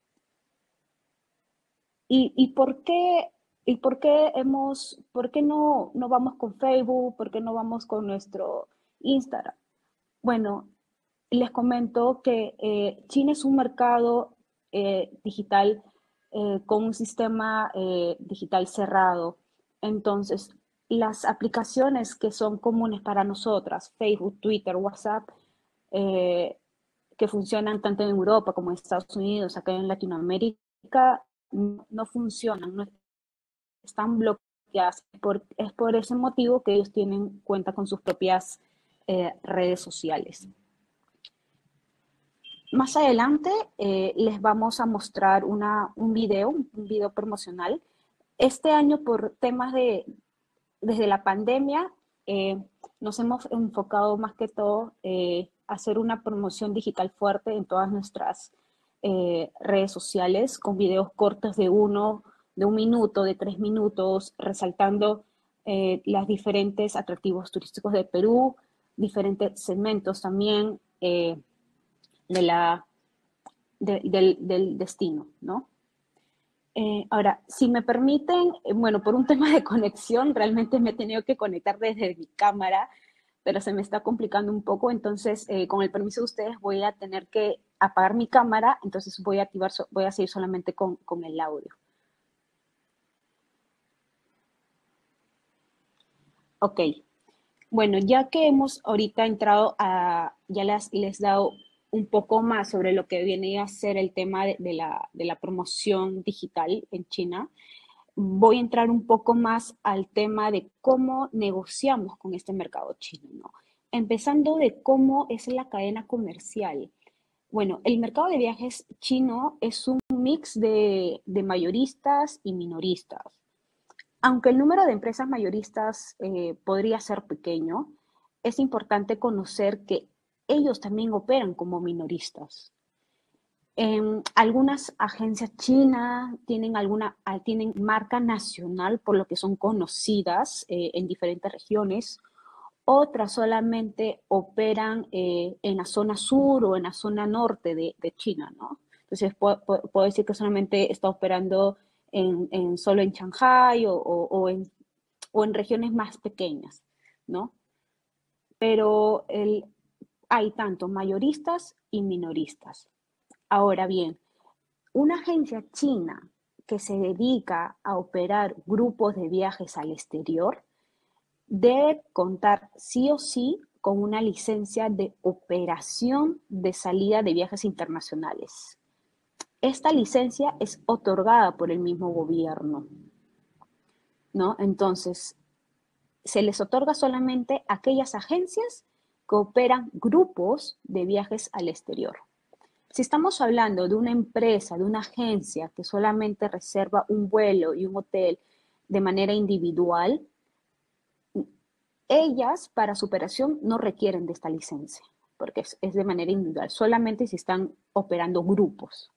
y, y, por qué, ¿Y por qué, hemos, por qué no, no vamos con Facebook? ¿Por qué no vamos con nuestro Instagram? Bueno, les comento que eh, China es un mercado eh, digital eh, con un sistema eh, digital cerrado. Entonces, las aplicaciones que son comunes para nosotras, Facebook, Twitter, WhatsApp, eh, que funcionan tanto en Europa como en Estados Unidos, acá en Latinoamérica, no, no funcionan, no están bloqueadas. Por, es por ese motivo que ellos tienen cuenta con sus propias eh, redes sociales. Más adelante eh, les vamos a mostrar una, un video, un video promocional. Este año, por temas de, desde la pandemia, eh, nos hemos enfocado más que todo eh, a hacer una promoción digital fuerte en todas nuestras eh, redes sociales, con videos cortos de uno, de un minuto, de tres minutos, resaltando eh, los diferentes atractivos turísticos de Perú, diferentes segmentos también, eh, de la, de, del, del destino, ¿no? Eh, ahora, si me permiten, eh, bueno, por un tema de conexión, realmente me he tenido que conectar desde mi cámara, pero se me está complicando un poco, entonces, eh, con el permiso de ustedes, voy a tener que apagar mi cámara, entonces voy a activar, voy a seguir solamente con, con el audio. Ok. Bueno, ya que hemos ahorita entrado a, ya les, les he dado un poco más sobre lo que viene a ser el tema de, de, la, de la promoción digital en China, voy a entrar un poco más al tema de cómo negociamos con este mercado chino, ¿no? Empezando de cómo es la cadena comercial. Bueno, el mercado de viajes chino es un mix de, de mayoristas y minoristas. Aunque el número de empresas mayoristas eh, podría ser pequeño, es importante conocer que ellos también operan como minoristas. En algunas agencias chinas tienen, alguna, tienen marca nacional, por lo que son conocidas eh, en diferentes regiones. Otras solamente operan eh, en la zona sur o en la zona norte de, de China, ¿no? Entonces, puedo, puedo, decir que solamente está operando en, en, solo en Shanghai o, o, o, en, o en regiones más pequeñas, ¿no? Pero el, hay tanto mayoristas y minoristas. Ahora bien, una agencia china que se dedica a operar grupos de viajes al exterior debe contar sí o sí con una licencia de operación de salida de viajes internacionales. Esta licencia es otorgada por el mismo gobierno, ¿no? Entonces, se les otorga solamente a aquellas agencias que operan grupos de viajes al exterior. Si estamos hablando de una empresa, de una agencia que solamente reserva un vuelo y un hotel de manera individual, ellas para su operación no requieren de esta licencia, porque es, es de manera individual, solamente si están operando grupos.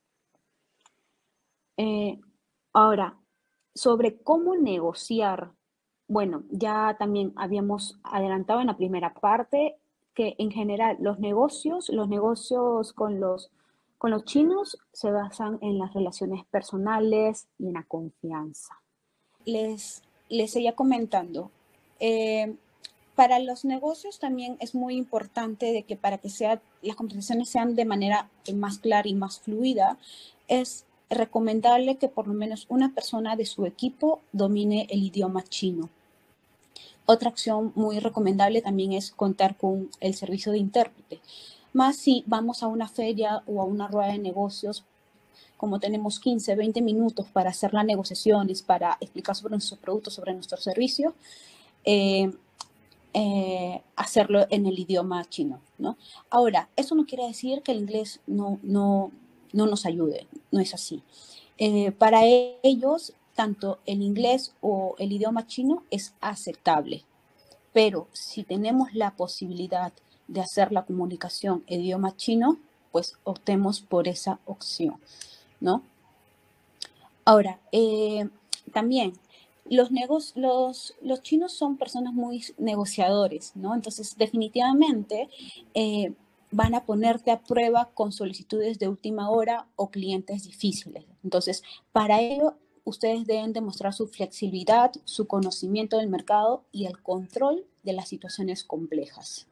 Eh, ahora, sobre cómo negociar, bueno, ya también habíamos adelantado en la primera parte que en general los negocios, los negocios con los, con los chinos se basan en las relaciones personales y en la confianza. Les, les seguía comentando, eh, para los negocios también es muy importante de que para que sea, las conversaciones sean de manera más clara y más fluida, es recomendable que por lo menos una persona de su equipo domine el idioma chino. Otra acción muy recomendable también es contar con el servicio de intérprete. Más si vamos a una feria o a una rueda de negocios, como tenemos quince, veinte minutos para hacer las negociaciones, para explicar sobre nuestros productos, sobre nuestros servicios, eh, eh, hacerlo en el idioma chino, ¿no? Ahora, eso no quiere decir que el inglés no, no, no nos ayude, no es así. Eh, para ellos, tanto el inglés o el idioma chino es aceptable, pero si tenemos la posibilidad de hacer la comunicación en idioma chino, pues optemos por esa opción, ¿no? Ahora, eh, también los, negocios, los, los chinos son personas muy negociadores, ¿no? Entonces, definitivamente eh, van a ponerte a prueba con solicitudes de última hora o clientes difíciles. Entonces, para ello, ustedes deben demostrar su flexibilidad, su conocimiento del mercado y el control de las situaciones complejas.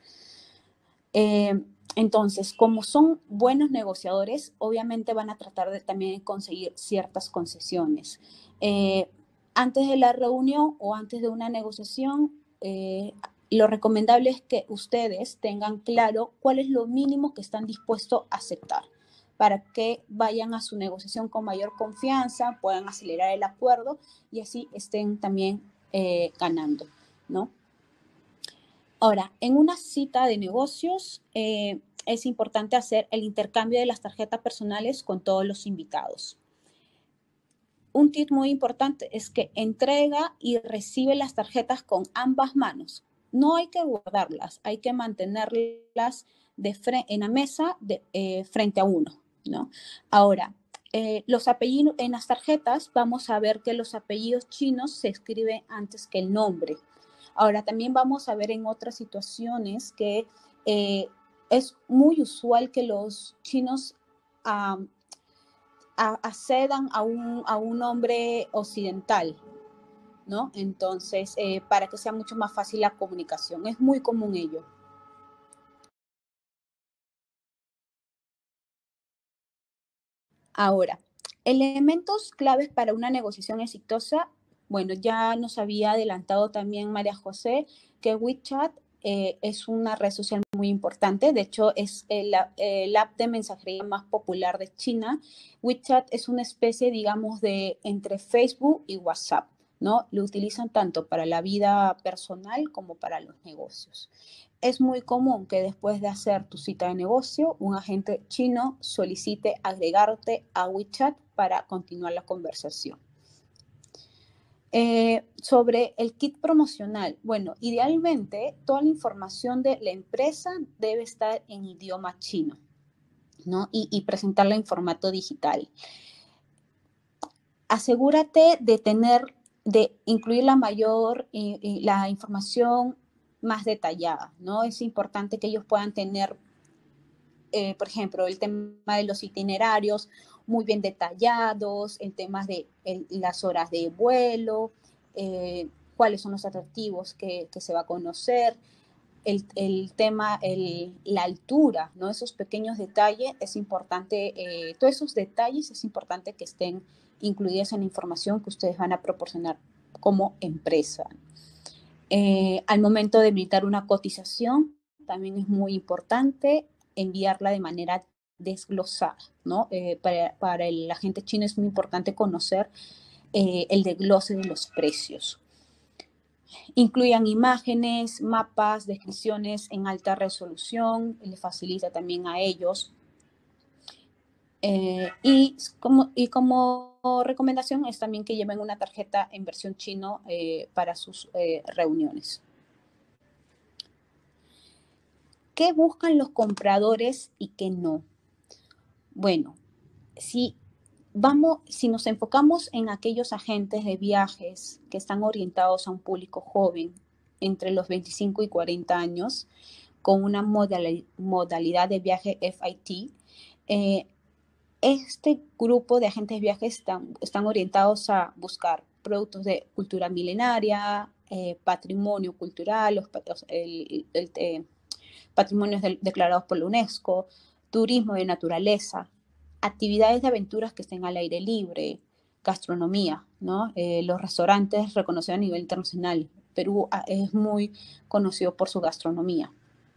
Eh, entonces, como son buenos negociadores, obviamente van a tratar de también conseguir ciertas concesiones. Eh, antes de la reunión o antes de una negociación, eh, lo recomendable es que ustedes tengan claro cuál es lo mínimo que están dispuestos a aceptar para que vayan a su negociación con mayor confianza, puedan acelerar el acuerdo y así estén también eh, ganando, ¿no? Ahora, en una cita de negocios eh, es importante hacer el intercambio de las tarjetas personales con todos los invitados. Un tip muy importante es que entrega y recibe las tarjetas con ambas manos. No hay que guardarlas, hay que mantenerlas de en la mesa de, eh, frente a uno, ¿no? Ahora, eh, los apellidos en las tarjetas, vamos a ver que los apellidos chinos se escriben antes que el nombre. Ahora, también vamos a ver en otras situaciones que eh, es muy usual que los chinos um, accedan a un, a un nombre occidental, ¿no? Entonces, eh, para que sea mucho más fácil la comunicación. Es muy común ello. Ahora, elementos claves para una negociación exitosa. Bueno, ya nos había adelantado también María José que WeChat eh, es una red social muy importante. De hecho, es el, el app de mensajería más popular de China. WeChat es una especie, digamos, de entre Facebook y WhatsApp, ¿no? Lo utilizan tanto para la vida personal como para los negocios. Es muy común que después de hacer tu cita de negocio, un agente chino solicite agregarte a WeChat para continuar la conversación. Eh, sobre el kit promocional, bueno, idealmente toda la información de la empresa debe estar en idioma chino, ¿no? Y, y presentarla en formato digital. Asegúrate de tener, de incluir la mayor, eh, eh, la información más detallada, ¿no? Es importante que ellos puedan tener, eh, por ejemplo, el tema de los itinerarios muy bien detallados, el tema de el, las horas de vuelo, eh, cuáles son los atractivos que, que se va a conocer, el, el tema, el, la altura, ¿no? Esos pequeños detalles, es importante, eh, todos esos detalles es importante que estén incluidos en la información que ustedes van a proporcionar como empresa. Eh, al momento de emitir una cotización, también es muy importante enviarla de manera desglosada, ¿no? Eh, para, para el agente chino es muy importante conocer eh, el desglose de los precios. Incluyan imágenes, mapas, descripciones en alta resolución, les facilita también a ellos. Eh, y, como, y como recomendación es también que lleven una tarjeta en versión chino eh, para sus eh, reuniones. ¿Qué buscan los compradores y qué no? Bueno, si, vamos, si nos enfocamos en aquellos agentes de viajes que están orientados a un público joven, entre los veinticinco y cuarenta años, con una modalidad, modalidad de viaje F I T, eh, este grupo de agentes de viajes están, están orientados a buscar productos de cultura milenaria, eh, patrimonio cultural, los, el, el, el, patrimonios de, declarados por la UNESCO, turismo de naturaleza, actividades de aventuras que estén al aire libre, gastronomía, ¿no? Eh, los restaurantes reconocidos a nivel internacional. Perú es muy conocido por su gastronomía.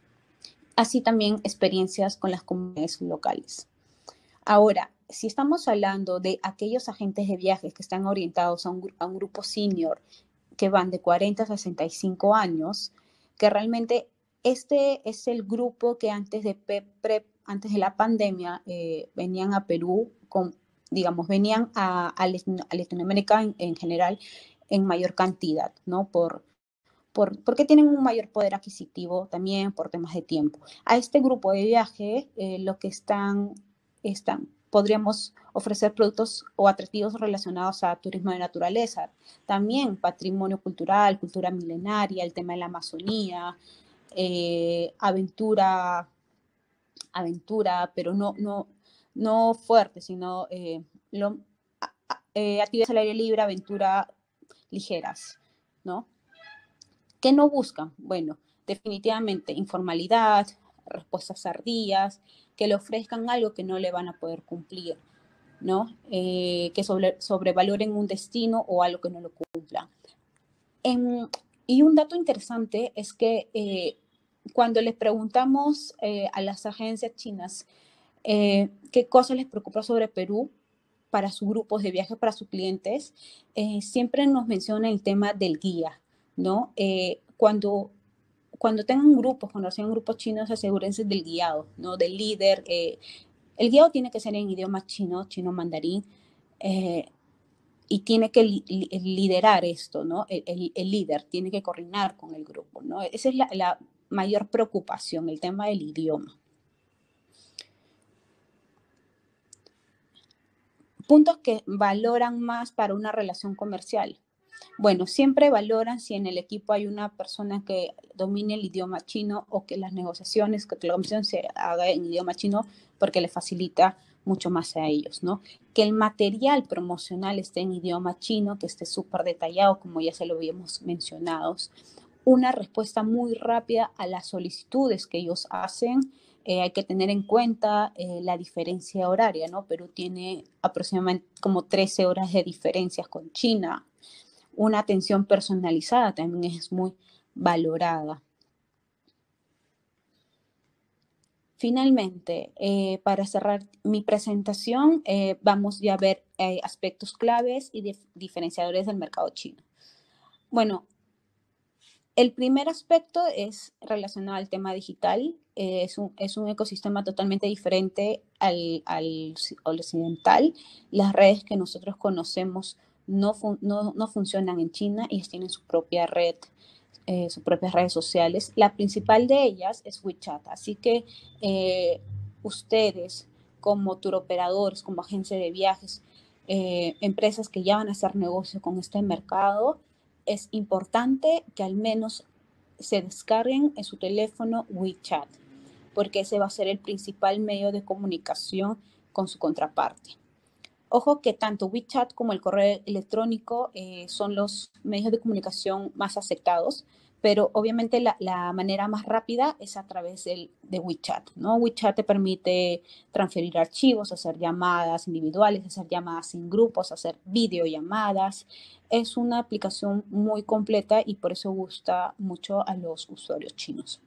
Así también experiencias con las comunidades locales. Ahora, si estamos hablando de aquellos agentes de viajes que están orientados a un, a un grupo senior que van de cuarenta a sesenta y cinco años, que realmente este es el grupo que antes de, pre, antes de la pandemia eh, venían a Perú, con, digamos, venían a, a Latinoamérica en, en general en mayor cantidad, ¿no? Por, por, porque tienen un mayor poder adquisitivo también por temas de tiempo. A este grupo de viaje, eh, lo que están, están, podríamos ofrecer productos o atractivos relacionados a turismo de naturaleza, también patrimonio cultural, cultura milenaria, el tema de la Amazonía, eh, aventura, aventura, pero no, no, no fuerte, sino eh, lo, eh, actividades al aire libre, aventura ligeras, ¿no? ¿Qué no buscan? Bueno, definitivamente informalidad, respuestas tardías, que le ofrezcan algo que no le van a poder cumplir, ¿no? Eh, que sobre, sobrevaloren un destino o algo que no lo cumplan. En, y un dato interesante es que eh, cuando les preguntamos eh, a las agencias chinas eh, qué cosas les preocupa sobre Perú para sus grupos de viaje, para sus clientes, eh, siempre nos mencionan el tema del guía, ¿no? Eh, cuando, cuando tengan grupos, cuando sean grupos chinos, asegúrense del guiado, ¿no? Del líder. Eh, el guiado tiene que ser en idioma chino, chino mandarín, eh, y tiene que li liderar esto, ¿no? El, el, el, líder tiene que coordinar con el grupo, ¿no? Esa es la, la mayor preocupación, el tema del idioma. Puntos que valoran más para una relación comercial. Bueno, siempre valoran si en el equipo hay una persona que domine el idioma chino o que las negociaciones, que la conversación se haga en idioma chino porque le facilita mucho más a ellos, ¿no? Que el material promocional esté en idioma chino, que esté súper detallado, como ya se lo habíamos mencionado. Una respuesta muy rápida a las solicitudes que ellos hacen. Eh, hay que tener en cuenta eh, la diferencia horaria, ¿no? Perú tiene aproximadamente como trece horas de diferencias con China. Una atención personalizada también es muy valorada. Finalmente, eh, para cerrar mi presentación, eh, vamos ya a ver eh, aspectos claves y dif diferenciadores del mercado chino. Bueno, el primer aspecto es relacionado al tema digital. Eh, es, un, es un ecosistema totalmente diferente al, al, al occidental. Las redes que nosotros conocemos no, fun no, no funcionan en China. Ellos tienen su propia red, eh, sus propias redes sociales. La principal de ellas es WeChat. Así que eh, ustedes, como tour operadores, como agencia de viajes, eh, empresas que ya van a hacer negocio con este mercado, es importante que al menos se descarguen en su teléfono WeChat, porque ese va a ser el principal medio de comunicación con su contraparte. Ojo que tanto WeChat como el correo electrónico eh, son los medios de comunicación más aceptados, pero obviamente la, la manera más rápida es a través del, de WeChat, ¿no? WeChat te permite transferir archivos, hacer llamadas individuales, hacer llamadas en grupos, hacer videollamadas. Es una aplicación muy completa y por eso gusta mucho a los usuarios chinos.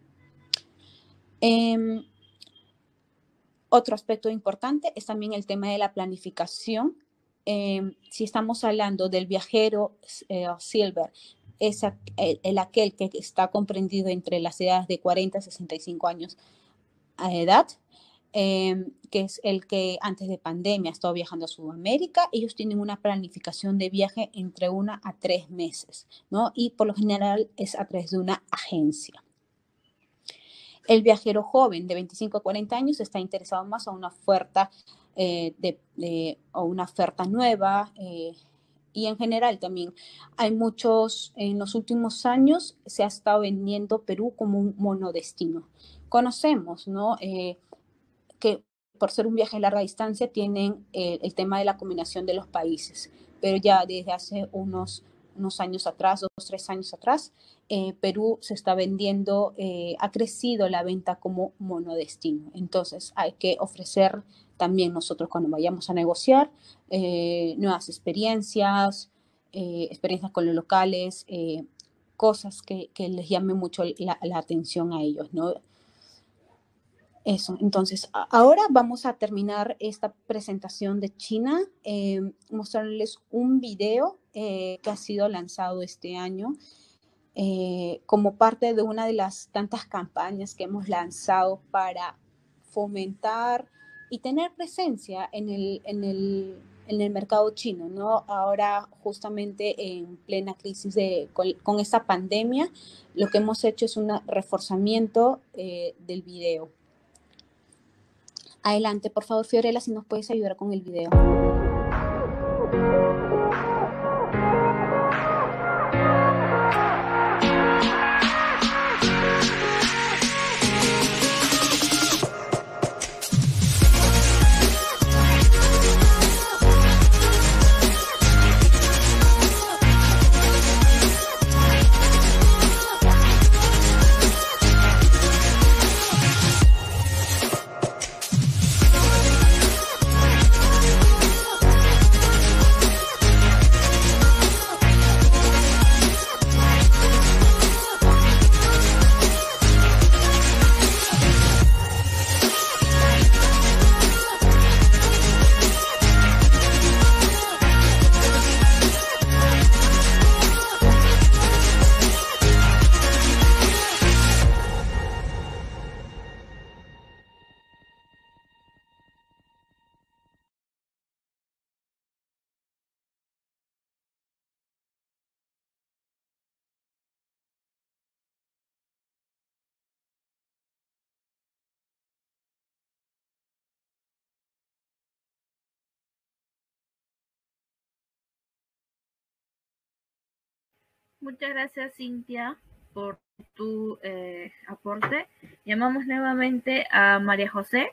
Eh, Otro aspecto importante es también el tema de la planificación. Eh, si estamos hablando del viajero eh, Silver, es el, el aquel que está comprendido entre las edades de cuarenta a sesenta y cinco años a edad, eh, que es el que antes de pandemia ha estado viajando a Sudamérica. Ellos tienen una planificación de viaje entre una a tres meses, ¿no? Y por lo general es a través de una agencia. El viajero joven de veinticinco a cuarenta años está interesado más a una oferta, eh, de, de, o una oferta nueva, eh, y en general también hay muchos, en los últimos años se ha estado vendiendo Perú como un monodestino. Conocemos, ¿no? Eh, que por ser un viaje a larga distancia tienen eh, el tema de la combinación de los países, pero ya desde hace unos unos años atrás, dos, tres años atrás, eh, Perú se está vendiendo, eh, ha crecido la venta como monodestino. Entonces hay que ofrecer también nosotros cuando vayamos a negociar eh, nuevas experiencias, eh, experiencias con los locales, eh, cosas que, que les llame mucho la, la atención a ellos, ¿no? Eso, entonces ahora vamos a terminar esta presentación de China, eh, mostrarles un video eh, que ha sido lanzado este año eh, como parte de una de las tantas campañas que hemos lanzado para fomentar y tener presencia en el, en el, en el mercado chino, ¿no? Ahora justamente en plena crisis de, con, con esta pandemia, lo que hemos hecho es un reforzamiento eh, del video. Adelante, por favor, Fiorella, si nos puedes ayudar con el video. Muchas gracias, Cintia, por tu eh, aporte. Llamamos nuevamente a María José.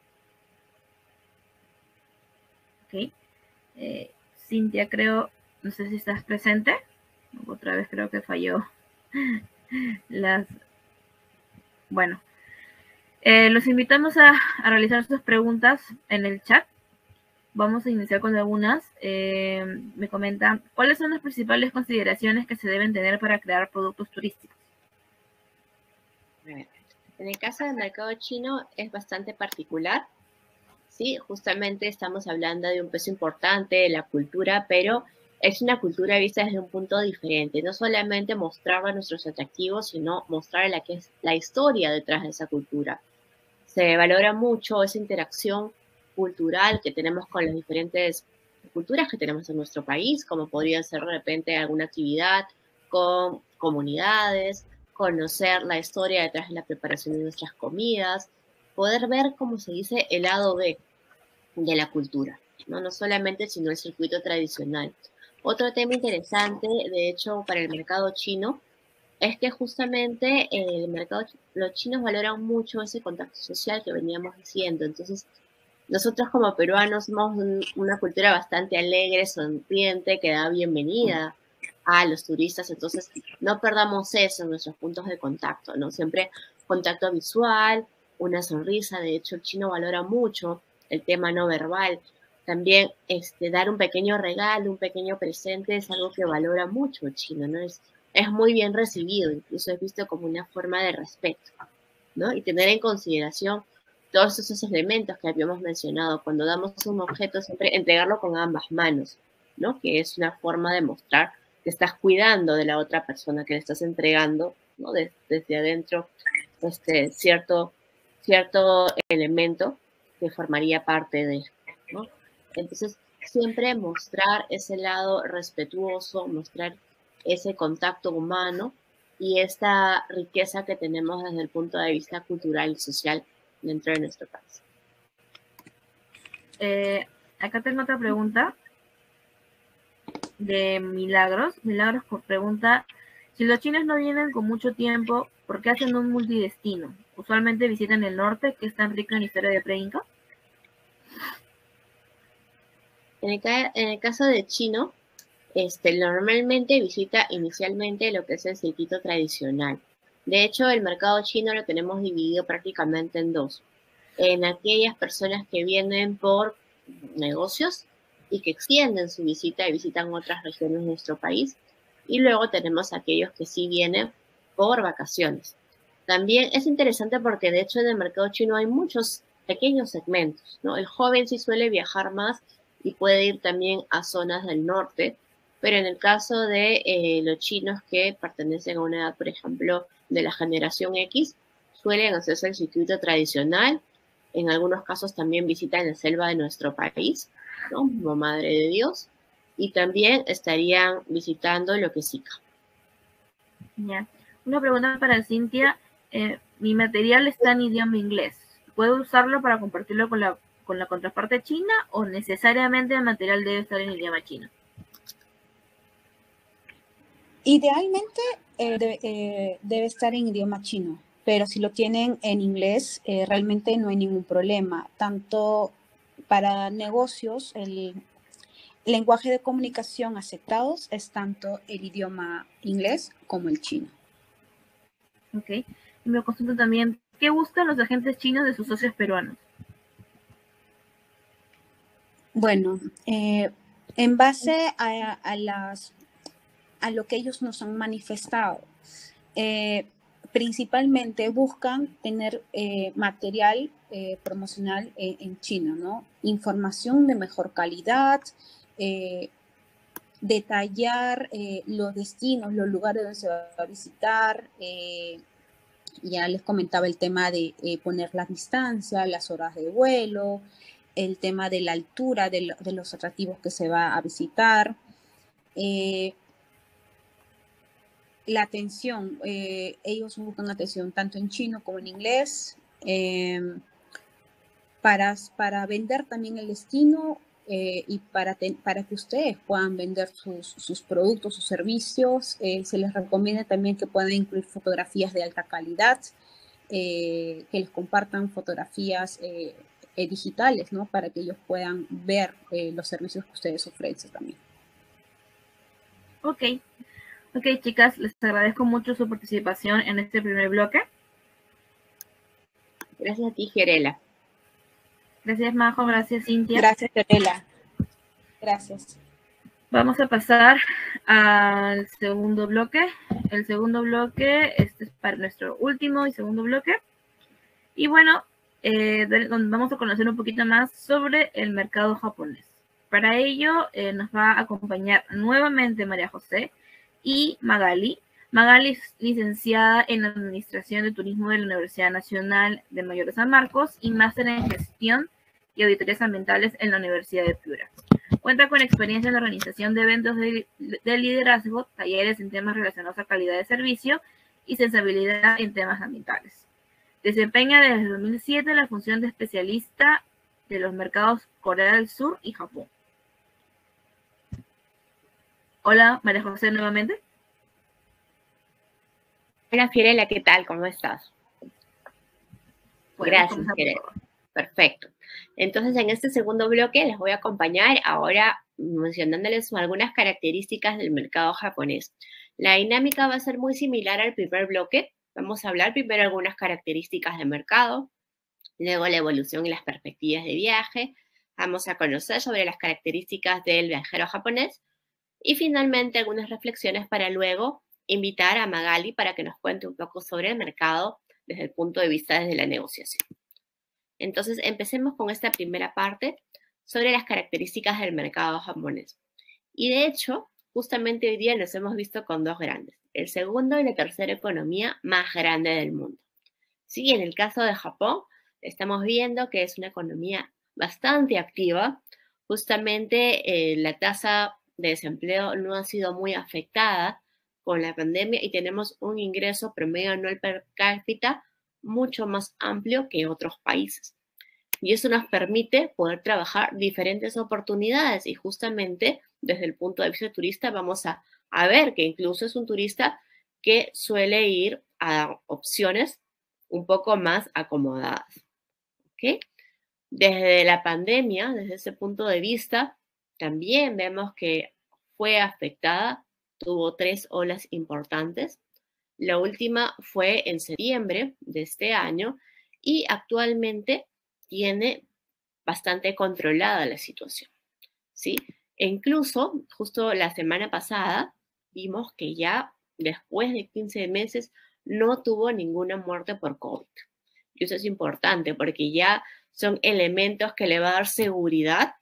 Ok. Eh, Cintia, creo, no sé si estás presente. Otra vez creo que falló. Las... Bueno, eh, los invitamos a, a realizar sus preguntas en el chat. Vamos a iniciar con algunas. Eh, me comentan, ¿cuáles son las principales consideraciones que se deben tener para crear productos turísticos? En el caso del mercado chino es bastante particular, ¿sí? Justamente estamos hablando de un peso importante de la cultura, pero es una cultura vista desde un punto diferente. No solamente mostrar a nuestros atractivos, sino mostrar la que es la historia detrás de esa cultura. Se valora mucho esa interacción cultural que tenemos con las diferentes culturas que tenemos en nuestro país, como podría ser de repente alguna actividad con comunidades, conocer la historia detrás de la preparación de nuestras comidas, poder ver, como se dice, el lado B de la cultura, ¿no? No solamente, sino el circuito tradicional. Otro tema interesante, de hecho, para el mercado chino, es que justamente el mercado, los chinos valoran mucho ese contacto social que veníamos diciendo. Entonces, nosotros como peruanos somos un, una cultura bastante alegre, sonriente, que da bienvenida a los turistas. Entonces, no perdamos eso en nuestros puntos de contacto, ¿no? Siempre contacto visual, una sonrisa. De hecho, el chino valora mucho el tema no verbal. También este, dar un pequeño regalo, un pequeño presente es algo que valora mucho el chino, ¿no? Es, es muy bien recibido, incluso es visto como una forma de respeto, ¿no? Y tener en consideración todos esos elementos que habíamos mencionado. Cuando damos un objeto, siempre entregarlo con ambas manos, ¿no? Que es una forma de mostrar que estás cuidando de la otra persona, que le estás entregando, ¿no? Desde, desde adentro, este, cierto, cierto elemento que formaría parte de, ¿no? Entonces, siempre mostrar ese lado respetuoso, mostrar ese contacto humano y esta riqueza que tenemos desde el punto de vista cultural y social dentro de nuestro país. Eh, acá tengo otra pregunta de Milagros. Milagros pregunta, si los chinos no vienen con mucho tiempo, ¿por qué hacen un multidestino? Usualmente visitan el norte, que es tan rico en historia de pre-inca. En el, en el caso de chino, este, normalmente visita inicialmente lo que es el circuito tradicional. De hecho, el mercado chino lo tenemos dividido prácticamente en dos. En aquellas personas que vienen por negocios y que extienden su visita y visitan otras regiones de nuestro país. Y luego tenemos aquellos que sí vienen por vacaciones. También es interesante porque de hecho en el mercado chino hay muchos pequeños segmentos, ¿no? El joven sí suele viajar más y puede ir también a zonas del norte, pero en el caso de eh, los chinos que pertenecen a una edad, por ejemplo, de la generación X, suelen hacerse el circuito tradicional. En algunos casos también visitan la selva de nuestro país, ¿no? Como Madre de Dios, y también estarían visitando lo que es Ica. Ya. Una pregunta para Cintia. Eh, mi material está en idioma inglés. ¿Puedo usarlo para compartirlo con la, con la contraparte china o necesariamente el material debe estar en idioma chino? Idealmente eh, de, eh, debe estar en idioma chino, pero si lo tienen en inglés, eh, realmente no hay ningún problema. Tanto para negocios, el lenguaje de comunicación aceptados es tanto el idioma inglés como el chino. Ok. Y me consulto también, ¿qué buscan los agentes chinos de sus socios peruanos? Bueno, eh, en base a, a, las, a lo que ellos nos han manifestado, eh, principalmente buscan tener eh, material eh, promocional en, en China, ¿no? Información de mejor calidad, eh, detallar eh, los destinos, los lugares donde se va a visitar. Eh, ya les comentaba el tema de eh, poner la distancia, las horas de vuelo, el tema de la altura de, lo, de los atractivos que se va a visitar. Eh, La atención, eh, ellos buscan atención tanto en chino como en inglés, eh, para, para vender también el destino eh, y para, ten, para que ustedes puedan vender sus, sus productos, sus servicios. Eh, se les recomienda también que puedan incluir fotografías de alta calidad, eh, que les compartan fotografías eh, eh, digitales, ¿no? Para que ellos puedan ver eh, los servicios que ustedes ofrecen también. Ok. Ok, chicas, les agradezco mucho su participación en este primer bloque. Gracias a ti, Fiorella. Gracias, Majo. Gracias, Cintia. Gracias, Fiorella. Gracias. Vamos a pasar al segundo bloque. El segundo bloque, este es para nuestro último y segundo bloque. Y bueno, eh, vamos a conocer un poquito más sobre el mercado japonés. Para ello eh, nos va a acompañar nuevamente María José y Magali. Magali es licenciada en Administración de Turismo de la Universidad Nacional de Mayor de San Marcos y máster en Gestión y Auditorías Ambientales en la Universidad de Piura. Cuenta con experiencia en la organización de eventos de, de liderazgo, talleres en temas relacionados a calidad de servicio y sensibilidad en temas ambientales. Desempeña desde dos mil siete la función de especialista de los mercados Corea del Sur y Japón. Hola, María José, nuevamente. Hola, Fiorella, ¿qué tal? ¿Cómo estás? Bueno, gracias, Fiorella. Perfecto. Entonces, en este segundo bloque les voy a acompañar ahora mencionándoles algunas características del mercado japonés. La dinámica va a ser muy similar al primer bloque. Vamos a hablar primero algunas características del mercado, luego la evolución y las perspectivas de viaje. Vamos a conocer sobre las características del viajero japonés y finalmente algunas reflexiones para luego invitar a Magali para que nos cuente un poco sobre el mercado desde el punto de vista desde la negociación. Entonces, empecemos con esta primera parte sobre las características del mercado japonés. Y de hecho, justamente hoy día nos hemos visto con dos grandes, el segundo y la tercera economía más grande del mundo. Sí, en el caso de Japón, estamos viendo que es una economía bastante activa. Justamente eh, la tasa de desempleo no ha sido muy afectada con la pandemia y tenemos un ingreso promedio anual per cápita mucho más amplio que otros países. Y eso nos permite poder trabajar diferentes oportunidades y justamente desde el punto de vista de turista vamos a, a ver que incluso es un turista que suele ir a opciones un poco más acomodadas. ¿Okay? Desde la pandemia, desde ese punto de vista, también vemos que fue afectada, tuvo tres olas importantes. La última fue en septiembre de este año y actualmente tiene bastante controlada la situación, ¿sí? E incluso, justo la semana pasada, vimos que ya después de quince meses no tuvo ninguna muerte por COVID. Y eso es importante porque ya son elementos que le va a dar seguridad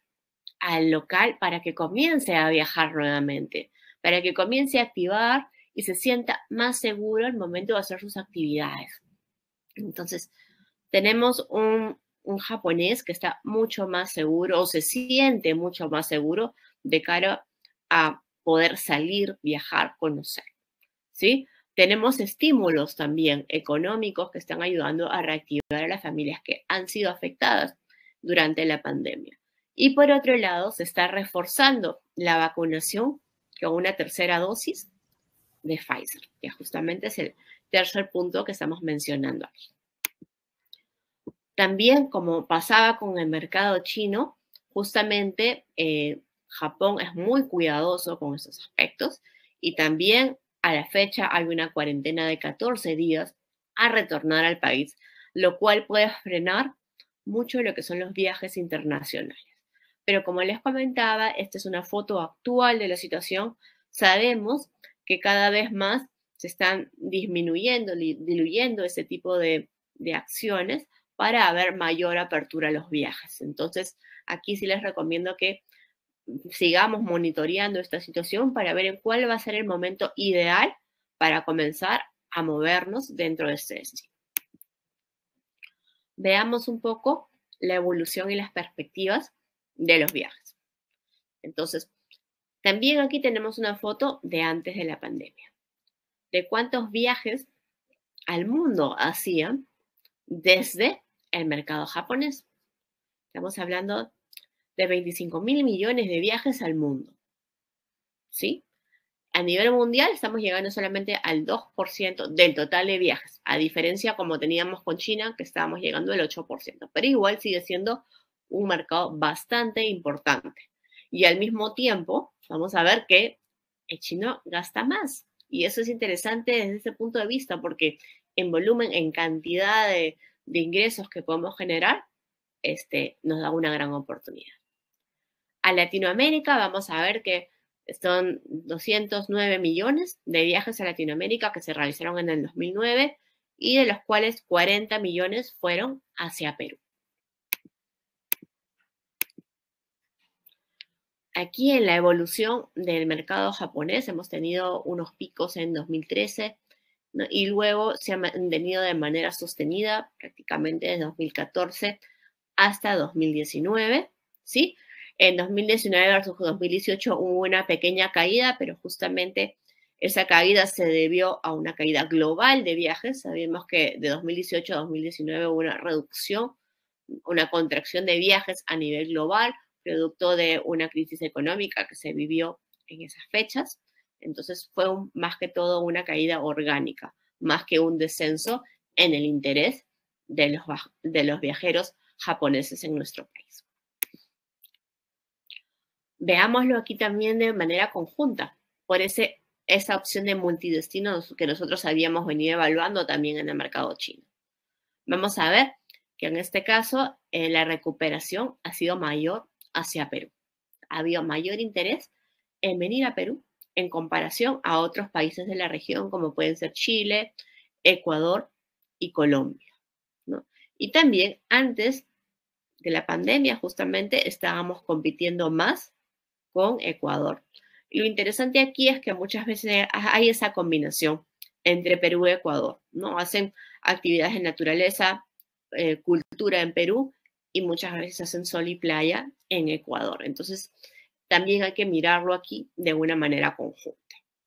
al local para que comience a viajar nuevamente, para que comience a activar y se sienta más seguro al momento de hacer sus actividades. Entonces, tenemos un, un japonés que está mucho más seguro o se siente mucho más seguro de cara a poder salir, viajar, conocer, ¿sí? Tenemos estímulos también económicos que están ayudando a reactivar a las familias que han sido afectadas durante la pandemia. Y por otro lado, se está reforzando la vacunación con una tercera dosis de Pfizer, que justamente es el tercer punto que estamos mencionando aquí. También, como pasaba con el mercado chino, justamente eh, Japón es muy cuidadoso con esos aspectos y también a la fecha hay una cuarentena de catorce días a retornar al país, lo cual puede frenar mucho lo que son los viajes internacionales. Pero como les comentaba, esta es una foto actual de la situación. Sabemos que cada vez más se están disminuyendo, diluyendo ese tipo de, de acciones para haber mayor apertura a los viajes. Entonces, aquí sí les recomiendo que sigamos monitoreando esta situación para ver en cuál va a ser el momento ideal para comenzar a movernos dentro de este destino. Veamos un poco la evolución y las perspectivas de los viajes. Entonces, también aquí tenemos una foto de antes de la pandemia, de cuántos viajes al mundo hacían desde el mercado japonés. Estamos hablando de veinticinco mil millones de viajes al mundo, ¿sí? A nivel mundial estamos llegando solamente al dos por ciento del total de viajes, a diferencia como teníamos con China, que estábamos llegando al ocho por ciento, pero igual sigue siendo un mercado bastante importante. Y al mismo tiempo, vamos a ver que el chino gasta más. Y eso es interesante desde ese punto de vista, porque en volumen, en cantidad de, de ingresos que podemos generar, este, nos da una gran oportunidad. A Latinoamérica vamos a ver que son doscientos nueve millones de viajes a Latinoamérica que se realizaron en el dos mil nueve y de los cuales cuarenta millones fueron hacia Perú. Aquí en la evolución del mercado japonés hemos tenido unos picos en dos mil trece, ¿no? Y luego se ha mantenido de manera sostenida prácticamente desde dos mil catorce hasta dos mil diecinueve, ¿sí? En dos mil diecinueve versus dos mil dieciocho hubo una pequeña caída, pero justamente esa caída se debió a una caída global de viajes. Sabemos que de dos mil dieciocho a dos mil diecinueve hubo una reducción, una contracción de viajes a nivel global, producto de una crisis económica que se vivió en esas fechas. Entonces fue un, más que todo una caída orgánica, más que un descenso en el interés de los, de los viajeros japoneses en nuestro país. Veámoslo aquí también de manera conjunta, por ese, esa opción de multidestino que nosotros habíamos venido evaluando también en el mercado chino. Vamos a ver que en este caso eh, la recuperación ha sido mayor hacia Perú. Ha habido mayor interés en venir a Perú en comparación a otros países de la región como pueden ser Chile, Ecuador y Colombia, ¿no? Y también antes de la pandemia justamente estábamos compitiendo más con Ecuador. Y lo interesante aquí es que muchas veces hay esa combinación entre Perú y Ecuador, ¿no? Hacen actividades de naturaleza, eh, cultura en Perú y muchas veces hacen sol y playa en Ecuador. Entonces, también hay que mirarlo aquí de una manera conjunta.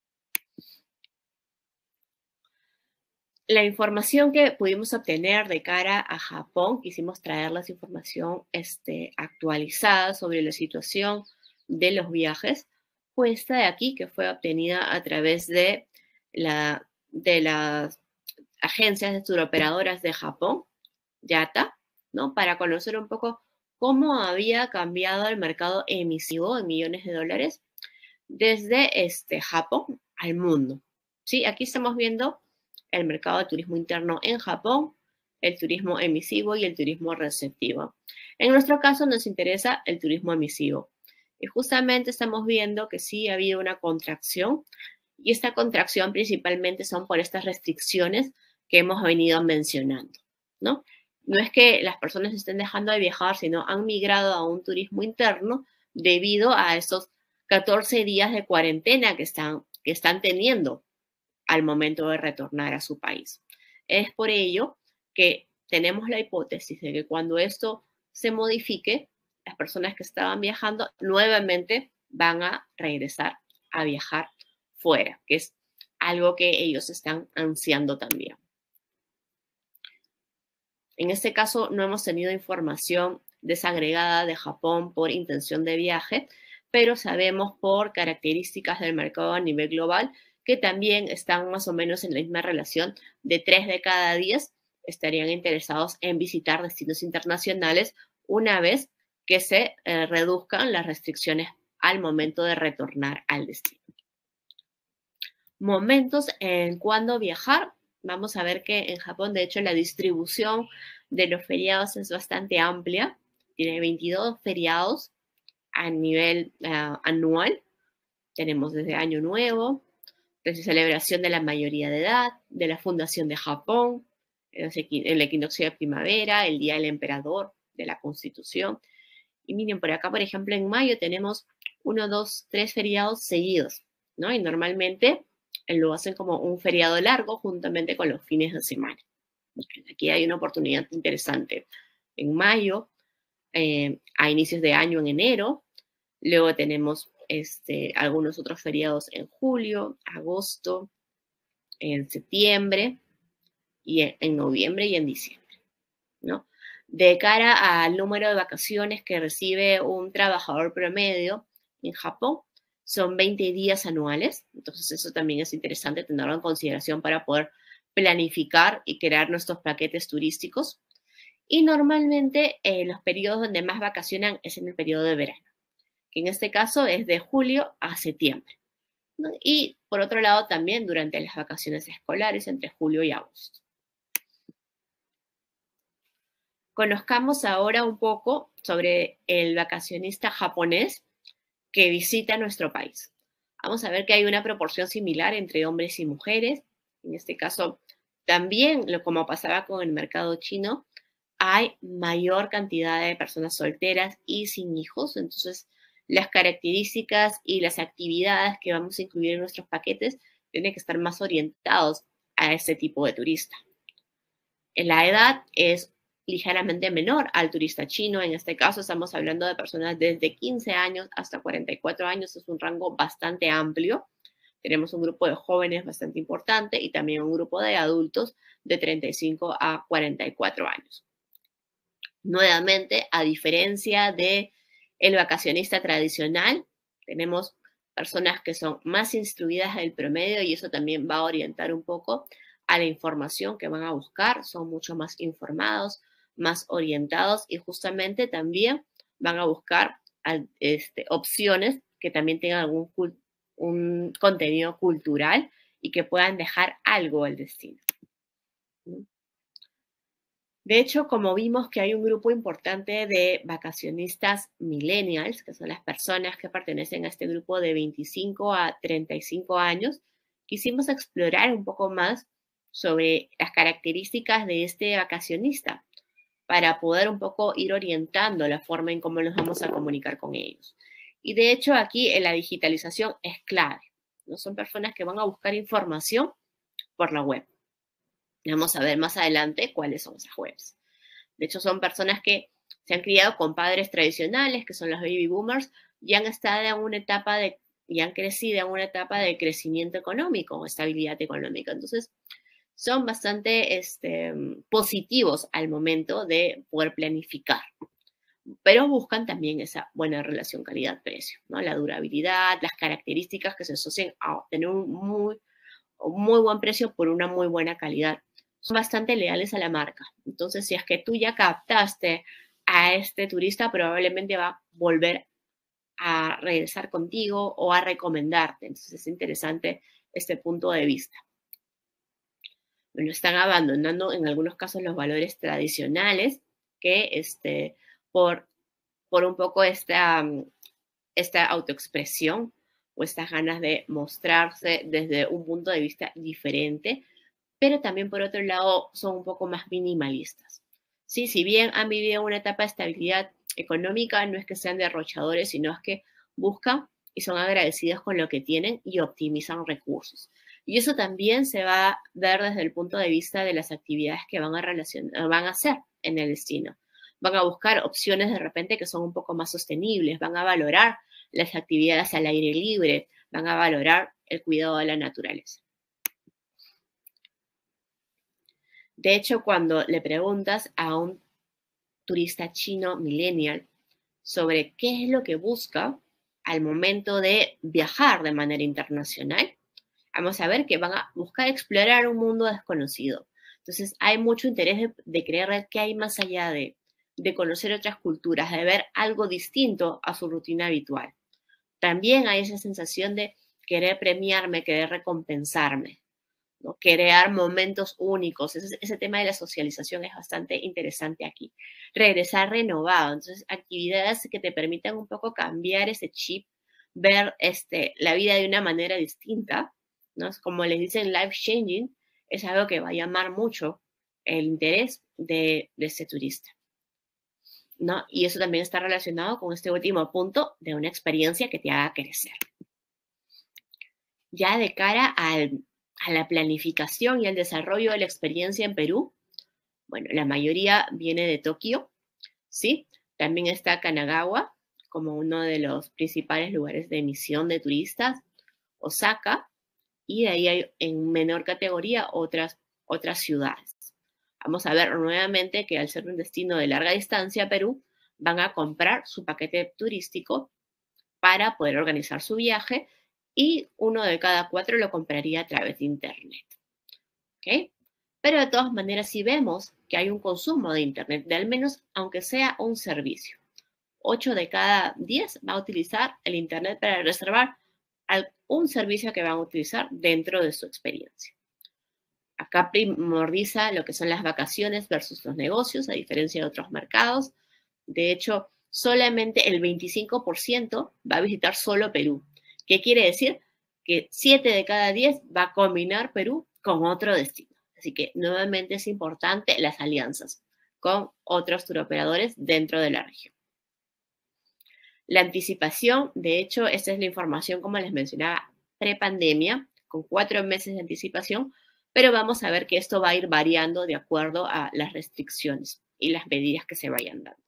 La información que pudimos obtener de cara a Japón, quisimos traerles información este, actualizada sobre la situación de los viajes, fue esta de aquí, que fue obtenida a través de, la, de las agencias de turoperadoras de Japón, YATA, ¿no? Para conocer un poco cómo había cambiado el mercado emisivo en millones de dólares desde este, Japón al mundo. ¿Sí? Aquí estamos viendo el mercado de turismo interno en Japón, el turismo emisivo y el turismo receptivo. En nuestro caso nos interesa el turismo emisivo. Y justamente estamos viendo que sí ha habido una contracción, y esta contracción principalmente son por estas restricciones que hemos venido mencionando, ¿no? No es que las personas estén dejando de viajar, sino han migrado a un turismo interno debido a esos catorce días de cuarentena que están, que están teniendo al momento de retornar a su país. Es por ello que tenemos la hipótesis de que cuando esto se modifique, las personas que estaban viajando nuevamente van a regresar a viajar fuera, que es algo que ellos están ansiando también. En este caso no hemos tenido información desagregada de Japón por intención de viaje, pero sabemos por características del mercado a nivel global que también están más o menos en la misma relación de tres de cada diez estarían interesados en visitar destinos internacionales una vez que se eh, reduzcan las restricciones al momento de retornar al destino. Momentos en cuando viajar. Vamos a ver que en Japón, de hecho, la distribución de los feriados es bastante amplia. Tiene veintidós feriados a nivel uh, anual. Tenemos desde Año Nuevo, desde celebración de la mayoría de edad, de la fundación de Japón, el equinoccio de primavera, el Día del Emperador, de la Constitución. Y miren, por acá, por ejemplo, en mayo tenemos uno, dos, tres feriados seguidos, ¿no? Y normalmente lo hacen como un feriado largo juntamente con los fines de semana. Aquí hay una oportunidad interesante. En mayo, eh, a inicios de año en enero, luego tenemos este, algunos otros feriados en julio, agosto, en septiembre, y en, en noviembre y en diciembre, ¿no? De cara al número de vacaciones que recibe un trabajador promedio en Japón, son veinte días anuales, entonces eso también es interesante tenerlo en consideración para poder planificar y crear nuestros paquetes turísticos. Y normalmente eh, los periodos donde más vacacionan es en el periodo de verano, que en este caso es de julio a septiembre, ¿no? Y por otro lado también durante las vacaciones escolares entre julio y agosto. Conozcamos ahora un poco sobre el vacacionista japonés que visita nuestro país. Vamos a ver que hay una proporción similar entre hombres y mujeres. En este caso, También, como pasaba con el mercado chino, hay mayor cantidad de personas solteras y sin hijos. Entonces, las características y las actividades que vamos a incluir en nuestros paquetes tienen que estar más orientados a ese tipo de turista. La edad es ligeramente menor al turista chino. En este caso estamos hablando de personas desde quince años hasta cuarenta y cuatro años. Es un rango bastante amplio. Tenemos un grupo de jóvenes bastante importante y también un grupo de adultos de treinta y cinco a cuarenta y cuatro años. Nuevamente, a diferencia de el vacacionista tradicional, tenemos personas que son más instruidas del promedio y eso también va a orientar un poco a la información que van a buscar. Son mucho más informados, más orientados y justamente también van a buscar este, opciones que también tengan algún un contenido cultural y que puedan dejar algo al destino. De hecho, como vimos que hay un grupo importante de vacacionistas millennials, que son las personas que pertenecen a este grupo de veinticinco a treinta y cinco años, quisimos explorar un poco más sobre las características de este vacacionista para poder un poco ir orientando la forma en cómo nos vamos a comunicar con ellos. Y de hecho, aquí en la digitalización es clave. ¿No? Son personas que van a buscar información por la web. Vamos a ver más adelante cuáles son esas webs. De hecho, son personas que se han criado con padres tradicionales, que son los baby boomers, y han estado en una etapa de, y han crecido en una etapa de crecimiento económico o estabilidad económica. Entonces, son bastante este, positivos al momento de poder planificar. Pero buscan también esa buena relación calidad-precio, ¿no? La durabilidad, las características que se asocian a tener un muy, un muy buen precio por una muy buena calidad. Son bastante leales a la marca. Entonces, si es que tú ya captaste a este turista, probablemente va a volver a regresar contigo o a recomendarte. Entonces, es interesante este punto de vista. Bueno, están abandonando en algunos casos los valores tradicionales que este, por, por un poco esta, esta autoexpresión o estas ganas de mostrarse desde un punto de vista diferente, pero también por otro lado son un poco más minimalistas. Sí, si bien han vivido una etapa de estabilidad económica, no es que sean derrochadores, sino es que buscan y son agradecidos con lo que tienen y optimizan recursos. Y eso también se va a ver desde el punto de vista de las actividades que van a, relacionar, van a hacer en el destino. Van a buscar opciones de repente que son un poco más sostenibles, van a valorar las actividades al aire libre, van a valorar el cuidado de la naturaleza. De hecho, cuando le preguntas a un turista chino millennial sobre qué es lo que busca al momento de viajar de manera internacional, vamos a ver que van a buscar explorar un mundo desconocido. Entonces, hay mucho interés de, de creer que hay más allá de, de conocer otras culturas, de ver algo distinto a su rutina habitual. También hay esa sensación de querer premiarme, querer recompensarme, ¿no? Crear momentos únicos. Ese, ese tema de la socialización es bastante interesante aquí. Regresar renovado. Entonces, actividades que te permitan un poco cambiar ese chip, ver este, la vida de una manera distinta, ¿no? Como les dicen, life changing, es algo que va a llamar mucho el interés de, de ese turista, ¿no? Y eso también está relacionado con este último punto de una experiencia que te haga crecer. Ya de cara al, a la planificación y el desarrollo de la experiencia en Perú, bueno, la mayoría viene de Tokio, ¿sí? También está Kanagawa como uno de los principales lugares de emisión de turistas, Osaka, y de ahí hay en menor categoría otras, otras ciudades. Vamos a ver nuevamente que al ser un destino de larga distancia a Perú, van a comprar su paquete turístico para poder organizar su viaje y uno de cada cuatro lo compraría a través de internet. ¿Ok? Pero de todas maneras sí vemos que hay un consumo de internet, de al menos aunque sea un servicio. ocho de cada diez va a utilizar el internet para reservar un servicio que van a utilizar dentro de su experiencia. Acá primordiza lo que son las vacaciones versus los negocios, a diferencia de otros mercados. De hecho, solamente el veinticinco por ciento va a visitar solo Perú. ¿Qué quiere decir? Que siete de cada diez va a combinar Perú con otro destino. Así que nuevamente es importante las alianzas con otros turoperadores dentro de la región. La anticipación, de hecho, esta es la información, como les mencionaba, prepandemia, con cuatro meses de anticipación, pero vamos a ver que esto va a ir variando de acuerdo a las restricciones y las medidas que se vayan dando.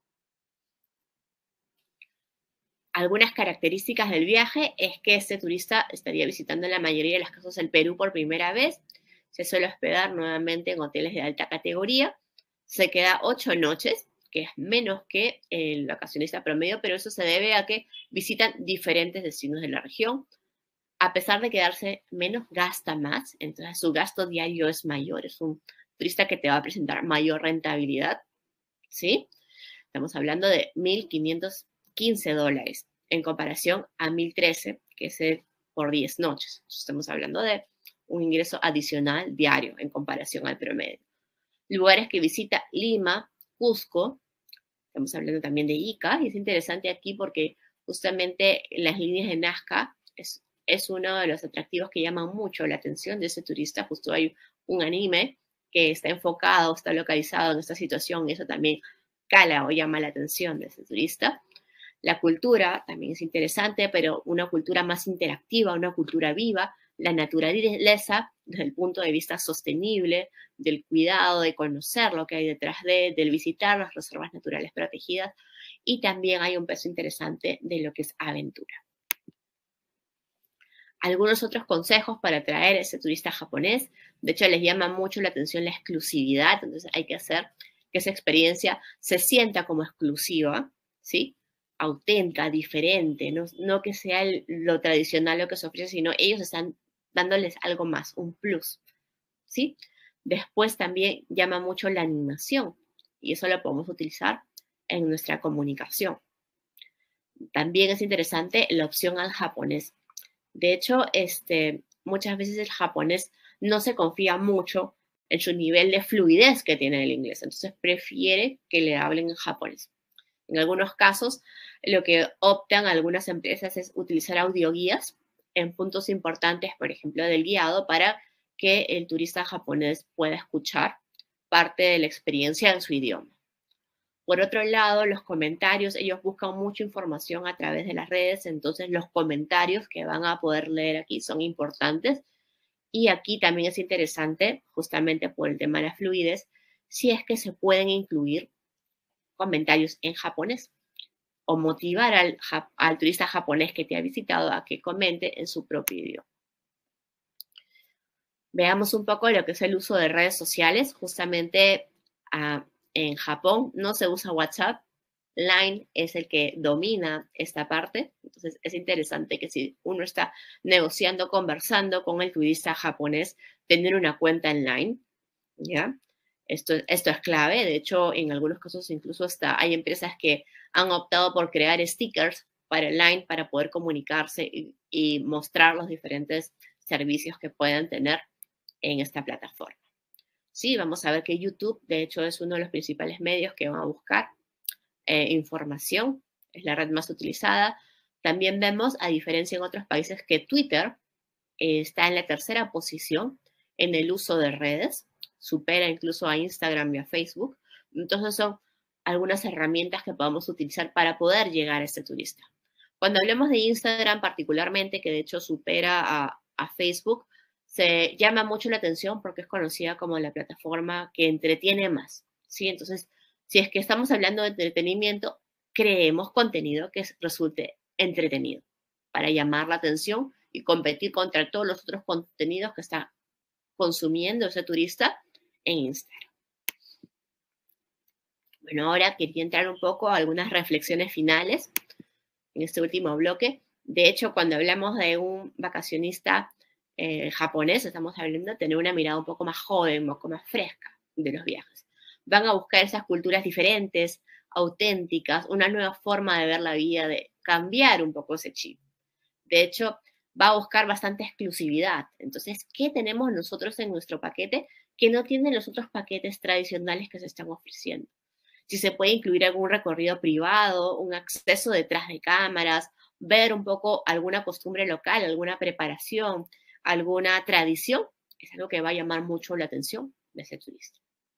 Algunas características del viaje es que este turista estaría visitando en la mayoría de los casos el Perú por primera vez, se suele hospedar nuevamente en hoteles de alta categoría, se queda ocho noches, que es menos que el vacacionista promedio, pero eso se debe a que visitan diferentes destinos de la región. A pesar de quedarse menos, gasta más, entonces su gasto diario es mayor, es un turista que te va a presentar mayor rentabilidad, ¿sí? Estamos hablando de mil quinientos quince dólares en comparación a mil trece, que es por diez noches. Entonces, estamos hablando de un ingreso adicional diario en comparación al promedio. Lugares que visita: Lima, Cusco, estamos hablando también de Ica, y es interesante aquí porque justamente las líneas de Nazca es, es uno de los atractivos que llaman mucho la atención de ese turista. Justo hay un anime que está enfocado, está localizado en esta situación, y eso también cala o llama la atención de ese turista. La cultura también es interesante, pero una cultura más interactiva, una cultura viva, la naturaleza desde el punto de vista sostenible, del cuidado, de conocer lo que hay detrás de, del visitar las reservas naturales protegidas, y también hay un peso interesante de lo que es aventura. Algunos otros consejos para atraer a ese turista japonés: de hecho les llama mucho la atención la exclusividad, entonces hay que hacer que esa experiencia se sienta como exclusiva, ¿sí? Auténtica, diferente, no, no que sea el, lo tradicional lo que se ofrece, sino ellos están dándoles algo más, un plus, ¿sí? Después también llama mucho la animación, y eso lo podemos utilizar en nuestra comunicación. También es interesante la opción al japonés. De hecho, este, muchas veces el japonés no se confía mucho en su nivel de fluidez que tiene el inglés, entonces prefiere que le hablen en japonés. En algunos casos, lo que optan algunas empresas es utilizar audioguías en puntos importantes, por ejemplo, del guiado, para que el turista japonés pueda escuchar parte de la experiencia en su idioma. Por otro lado, los comentarios, ellos buscan mucha información a través de las redes, entonces los comentarios que van a poder leer aquí son importantes. Y aquí también es interesante, justamente por el tema de la fluidez, si es que se pueden incluir comentarios en japonés o motivar al, al turista japonés que te ha visitado a que comente en su propio idioma. Veamos un poco lo que es el uso de redes sociales. Justamente uh, en Japón no se usa WhatsApp, Line es el que domina esta parte. Entonces es interesante que si uno está negociando, conversando con el turista japonés, tener una cuenta en Line, ¿ya? Esto, esto es clave. De hecho, en algunos casos incluso hasta hay empresas que han optado por crear stickers para Line para poder comunicarse y, y mostrar los diferentes servicios que puedan tener en esta plataforma. Sí, vamos a ver que YouTube, de hecho, es uno de los principales medios que van a buscar eh, información. Es la red más utilizada. También vemos, a diferencia en otros países, que Twitter eh, está en la tercera posición en el uso de redes. Supera incluso a Instagram y a Facebook. Entonces son algunas herramientas que podemos utilizar para poder llegar a este turista. Cuando hablemos de Instagram particularmente, que de hecho supera a, a Facebook, se llama mucho la atención porque es conocida como la plataforma que entretiene más, ¿sí? Entonces, si es que estamos hablando de entretenimiento, creemos contenido que resulte entretenido para llamar la atención y competir contra todos los otros contenidos que está consumiendo ese turista en Instagram. Bueno, ahora quería entrar un poco a algunas reflexiones finales en este último bloque. De hecho, cuando hablamos de un vacacionista eh, japonés, estamos hablando de tener una mirada un poco más joven, un poco más fresca de los viajes. Van a buscar esas culturas diferentes, auténticas, una nueva forma de ver la vida, de cambiar un poco ese chip. De hecho, va a buscar bastante exclusividad. Entonces, ¿qué tenemos nosotros en nuestro paquete que no tienen los otros paquetes tradicionales que se están ofreciendo? Si se puede incluir algún recorrido privado, un acceso detrás de cámaras, ver un poco alguna costumbre local, alguna preparación, alguna tradición, es algo que va a llamar mucho la atención de ese turista.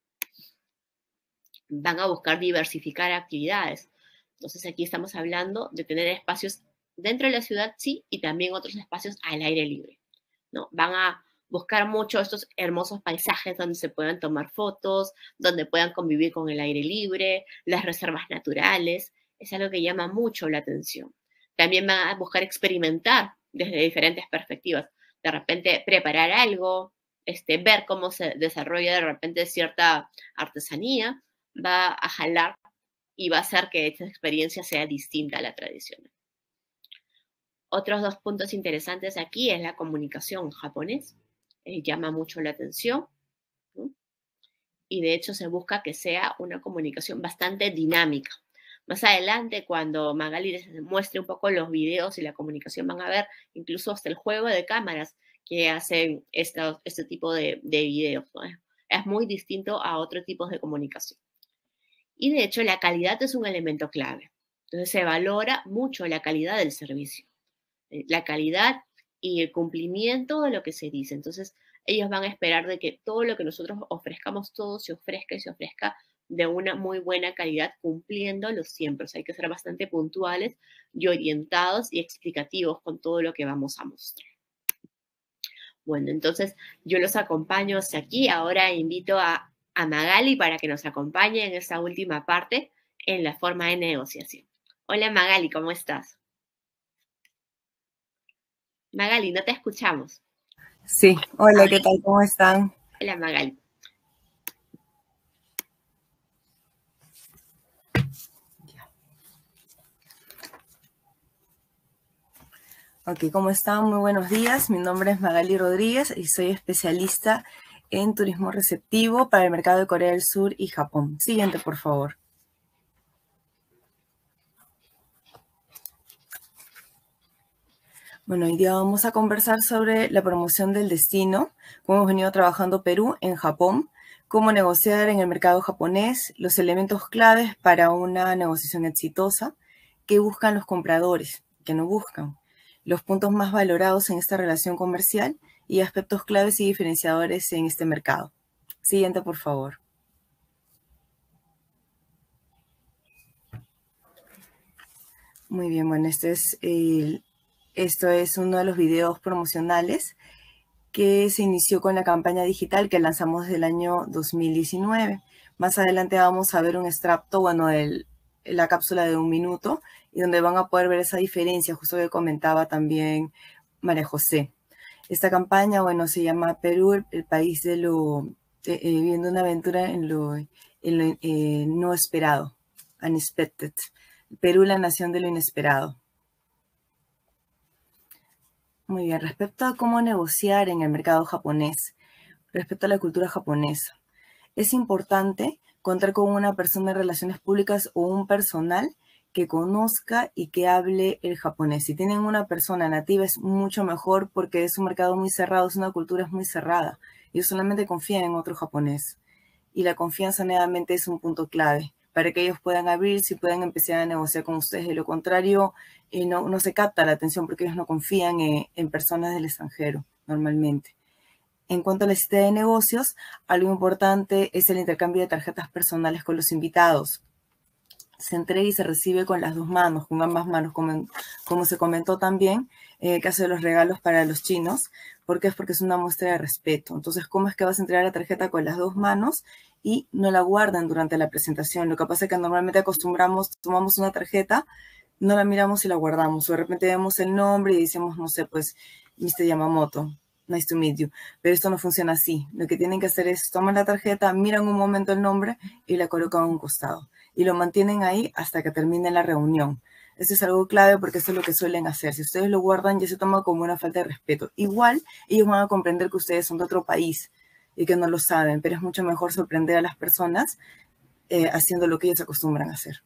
Van a buscar diversificar actividades. Entonces aquí estamos hablando de tener espacios dentro de la ciudad, sí, y también otros espacios al aire libre, ¿no? Van a buscar mucho estos hermosos paisajes donde se puedan tomar fotos, donde puedan convivir con el aire libre, las reservas naturales. Es algo que llama mucho la atención. También van a buscar experimentar desde diferentes perspectivas. De repente preparar algo, este, ver cómo se desarrolla de repente cierta artesanía, va a jalar y va a hacer que esta experiencia sea distinta a la tradicional. Otros dos puntos interesantes aquí es la comunicación en japonés. Eh, llama mucho la atención, ¿no? Y de hecho se busca que sea una comunicación bastante dinámica. Más adelante, cuando Magali les muestre un poco los videos y la comunicación, van a ver incluso hasta el juego de cámaras que hacen este, este tipo de, de videos, ¿no? Es muy distinto a otros tipos de comunicación. Y de hecho, la calidad es un elemento clave. Entonces, se valora mucho la calidad del servicio. La calidad y el cumplimiento de lo que se dice. Entonces, ellos van a esperar de que todo lo que nosotros ofrezcamos, todo se ofrezca y se ofrezca de una muy buena calidad, cumpliéndolo siempre. O sea, hay que ser bastante puntuales y orientados y explicativos con todo lo que vamos a mostrar. Bueno, entonces yo los acompaño hasta aquí. Ahora invito a, a Magali para que nos acompañe en esta última parte en la forma de negociación. Hola Magali, ¿cómo estás? Magali, no te escuchamos. Sí, hola, ¿qué tal? ¿Cómo están? Hola Magali. Ok, ¿cómo están? Muy buenos días. Mi nombre es Magali Rodríguez y soy especialista en turismo receptivo para el mercado de Corea del Sur y Japón. Siguiente, por favor. Bueno, hoy día vamos a conversar sobre la promoción del destino, cómo hemos venido trabajando Perú en Japón, cómo negociar en el mercado japonés, los elementos claves para una negociación exitosa, qué buscan los compradores, qué no buscan, los puntos más valorados en esta relación comercial y aspectos claves y diferenciadores en este mercado. Siguiente, por favor. Muy bien, bueno, este es el... Esto es uno de los videos promocionales que se inició con la campaña digital que lanzamos desde el año dos mil diecinueve. Más adelante vamos a ver un extracto, bueno, el, la cápsula de un minuto, y donde van a poder ver esa diferencia, justo que comentaba también María José. Esta campaña, bueno, se llama Perú, el país de lo, eh, viviendo una aventura en lo, en lo eh, no esperado, unexpected. Perú, la nación de lo inesperado. Muy bien, respecto a cómo negociar en el mercado japonés, respecto a la cultura japonesa, es importante contar con una persona de relaciones públicas o un personal que conozca y que hable el japonés. Si tienen una persona nativa es mucho mejor porque es un mercado muy cerrado, es una cultura muy cerrada. Ellos solamente confían en otro japonés. Y la confianza nuevamente es un punto clave para que ellos puedan abrirse y puedan empezar a negociar con ustedes. De lo contrario, eh, no, no se capta la atención porque ellos no confían en, en personas del extranjero normalmente. En cuanto a la cita de negocios, algo importante es el intercambio de tarjetas personales con los invitados. Se entrega y se recibe con las dos manos, con ambas manos, como, como se comentó también en el caso de los regalos para los chinos. ¿Por qué? Es porque es una muestra de respeto. Entonces, ¿cómo es que vas a entregar la tarjeta con las dos manos y no la guardan durante la presentación? Lo que pasa es que normalmente acostumbramos, tomamos una tarjeta, no la miramos y la guardamos. O de repente vemos el nombre y decimos, no sé, pues, mister Yamamoto, nice to meet you. Pero esto no funciona así. Lo que tienen que hacer es tomar la tarjeta, miran un momento el nombre y la colocan a un costado. Y lo mantienen ahí hasta que termine la reunión. Esto es algo clave porque eso es lo que suelen hacer. Si ustedes lo guardan, ya se toma como una falta de respeto. Igual, ellos van a comprender que ustedes son de otro país y que no lo saben, pero es mucho mejor sorprender a las personas eh, haciendo lo que ellos acostumbran a hacer.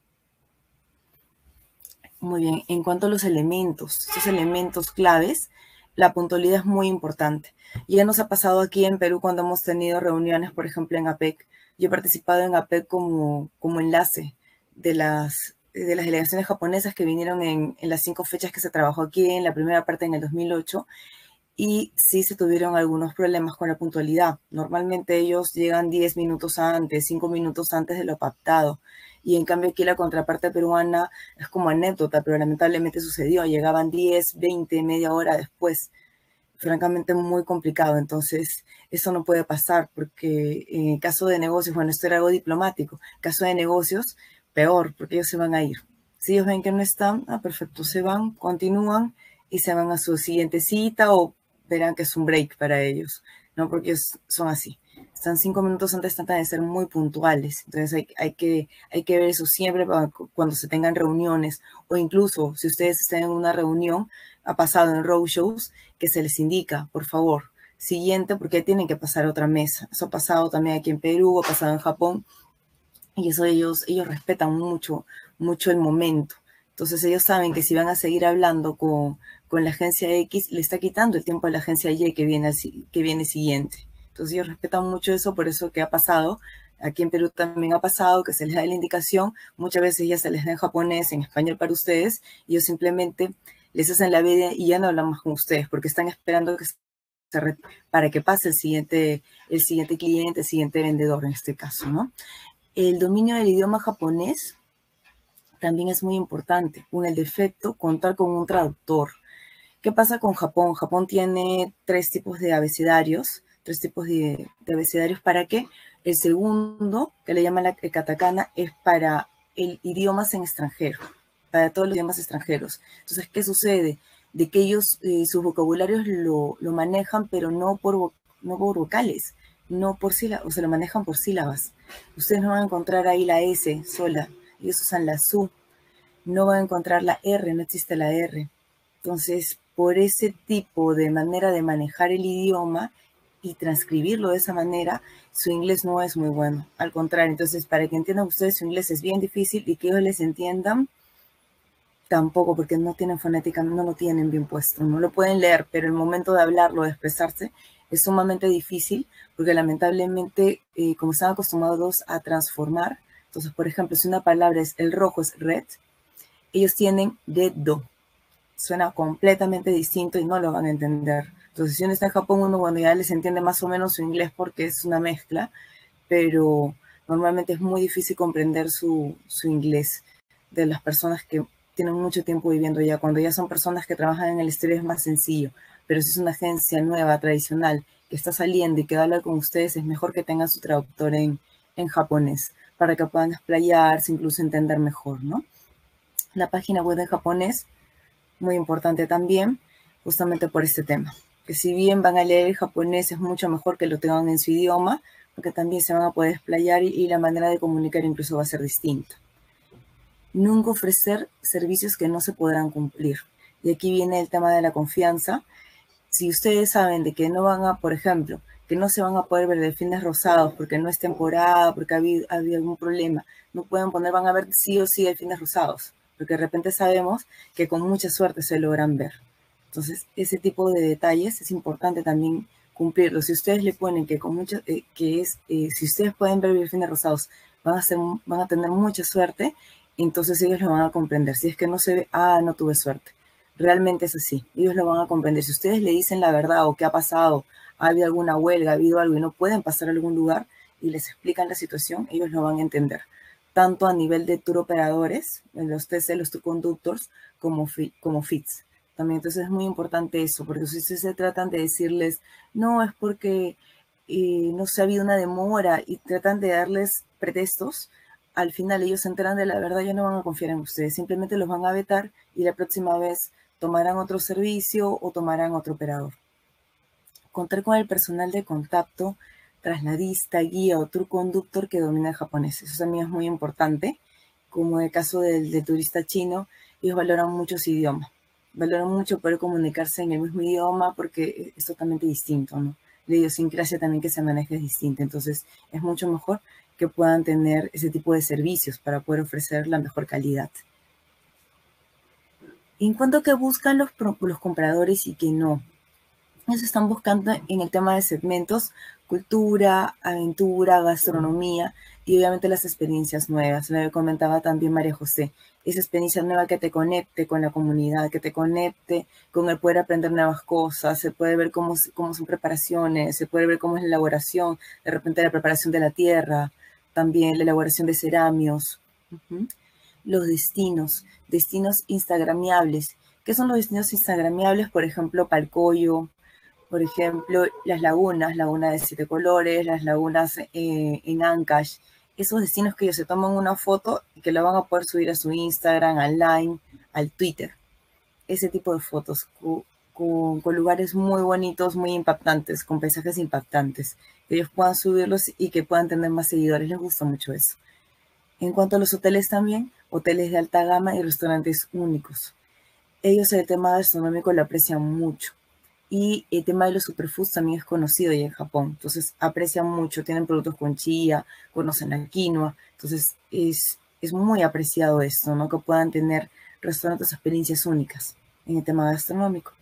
Muy bien, en cuanto a los elementos, estos elementos claves, la puntualidad es muy importante. Ya nos ha pasado aquí en Perú cuando hemos tenido reuniones, por ejemplo, en APEC. Yo he participado en APEC como, como enlace de las, de las delegaciones japonesas que vinieron en, en las cinco fechas que se trabajó aquí, en la primera parte en el dos mil ocho. y sí se tuvieron algunos problemas con la puntualidad. Normalmente ellos llegan diez minutos antes, cinco minutos antes de lo pactado, y en cambio aquí la contraparte peruana es como anécdota, pero lamentablemente sucedió, llegaban diez, veinte, media hora después. Francamente muy complicado, entonces eso no puede pasar porque en caso de negocios, bueno, esto era algo diplomático, en caso de negocios, peor, porque ellos se van a ir. Si ellos ven que no están, ah, perfecto, se van, continúan y se van a su siguiente cita o verán que es un break para ellos, ¿no? Porque ellos son así. Están cinco minutos antes, tratan de ser muy puntuales. Entonces hay, hay, que, hay que ver eso siempre para cuando se tengan reuniones o incluso si ustedes están en una reunión, ha pasado en roadshows, que se les indica, por favor, siguiente, porque tienen que pasar a otra mesa. Eso ha pasado también aquí en Perú, ha pasado en Japón, y eso ellos, ellos respetan mucho, mucho el momento. Entonces ellos saben que si van a seguir hablando con, con la agencia X, le está quitando el tiempo a la agencia Y que viene, que viene siguiente. Entonces ellos respetan mucho eso, por eso que ha pasado. Aquí en Perú también ha pasado que se les da la indicación, muchas veces ya se les da en japonés, en español para ustedes, y ellos simplemente les hacen la vida y ya no hablan más con ustedes, porque están esperando que se re para que pase el siguiente, el siguiente cliente, el siguiente vendedor en este caso, ¿no? El dominio del idioma japonés también es muy importante. Con el defecto, contar con un traductor. ¿Qué pasa con Japón? Japón tiene tres tipos de abecedarios, tres tipos de, de abecedarios. ¿Para qué? El segundo, que le llaman la el katakana, es para el idiomas en extranjero, para todos los idiomas extranjeros. Entonces, ¿qué sucede? De que ellos, eh, sus vocabularios lo, lo manejan, pero no por, no por vocales, no por sílabas, o se lo manejan por sílabas. Ustedes no van a encontrar ahí la S sola, ellos usan la SU. No van a encontrar la R, no existe la R. Entonces, por ese tipo de manera de manejar el idioma y transcribirlo de esa manera, su inglés no es muy bueno. Al contrario, entonces, para que entiendan ustedes, su inglés es bien difícil y que ellos les entiendan, tampoco, porque no tienen fonética, no lo tienen bien puesto. No lo pueden leer, pero el momento de hablarlo, de expresarse, es sumamente difícil, porque lamentablemente, eh, como están acostumbrados a transformar, entonces, por ejemplo, si una palabra es el rojo, es red, ellos tienen dedo. Suena completamente distinto y no lo van a entender. Entonces, si uno está en Japón, uno bueno, ya les entiende más o menos su inglés porque es una mezcla, pero normalmente es muy difícil comprender su, su inglés de las personas que tienen mucho tiempo viviendo allá. Cuando ya son personas que trabajan en el exterior es más sencillo, pero si es una agencia nueva, tradicional, que está saliendo y que habla con ustedes, es mejor que tengan su traductor en, en japonés, para que puedan explayarse, incluso entender mejor, ¿no? La página web en japonés, muy importante también, justamente por este tema. Que si bien van a leer el japonés, es mucho mejor que lo tengan en su idioma, porque también se van a poder explayar y, y la manera de comunicar incluso va a ser distinta. Nunca ofrecer servicios que no se podrán cumplir. Y aquí viene el tema de la confianza. Si ustedes saben de que no van a, por ejemplo, que no se van a poder ver delfines rosados porque no es temporada, porque ha habido, ha habido algún problema, no pueden poner, van a ver sí o sí delfines rosados, porque de repente sabemos que con mucha suerte se logran ver. Entonces, ese tipo de detalles es importante también cumplirlo. Si ustedes le ponen que con mucha, eh, que es, eh, si ustedes pueden ver delfines rosados, van a, ser, van a tener mucha suerte, entonces ellos lo van a comprender. Si es que no se ve, ah, no tuve suerte. Realmente es así, ellos lo van a comprender. Si ustedes le dicen la verdad o qué ha pasado, ha habido alguna huelga, ha habido algo y no pueden pasar a algún lugar y les explican la situación, ellos lo van a entender. Tanto a nivel de tour operadores, en los T C, los tour conductors, como, como F I Ts. También, entonces es muy importante eso, porque si ustedes se tratan de decirles, no, es porque eh, no se ha habido una demora y tratan de darles pretextos, al final ellos se enteran de la verdad, ya no van a confiar en ustedes, simplemente los van a vetar y la próxima vez tomarán otro servicio o tomarán otro operador. Contar con el personal de contacto, trasladista, guía o tour conductor que domina el japonés. Eso también es muy importante. Como en el caso del, del turista chino, ellos valoran mucho su idioma. Valoran mucho poder comunicarse en el mismo idioma porque es totalmente distinto, ¿no? La idiosincrasia también que se maneja es distinta. Entonces, es mucho mejor que puedan tener ese tipo de servicios para poder ofrecer la mejor calidad. En cuanto a que buscan los, los compradores y que no. Ellos están buscando en el tema de segmentos, cultura, aventura, gastronomía y obviamente las experiencias nuevas. Lo que comentaba también María José, esa experiencia nueva que te conecte con la comunidad, que te conecte con el poder aprender nuevas cosas, se puede ver cómo, cómo son preparaciones, se puede ver cómo es la elaboración, de repente la preparación de la tierra, también la elaboración de ceramios. Uh-huh. Los destinos, destinos instagramiables. ¿Qué son los destinos instagramiables? Por ejemplo, Palcoyo, por ejemplo, las lagunas, laguna de siete colores, las lagunas eh, en Ancash, esos destinos que ellos se toman una foto y que la van a poder subir a su Instagram, al Line, al Twitter. Ese tipo de fotos con, con, con lugares muy bonitos, muy impactantes, con paisajes impactantes, que ellos puedan subirlos y que puedan tener más seguidores. Les gusta mucho eso. En cuanto a los hoteles también, hoteles de alta gama y restaurantes únicos. Ellos el tema gastronómico lo aprecian mucho. Y el tema de los superfoods también es conocido ya en Japón. Entonces aprecian mucho, tienen productos con chía, conocen la quinoa. Entonces es, es muy apreciado esto, ¿no? Que puedan tener restaurantes, experiencias únicas en el tema gastronómico.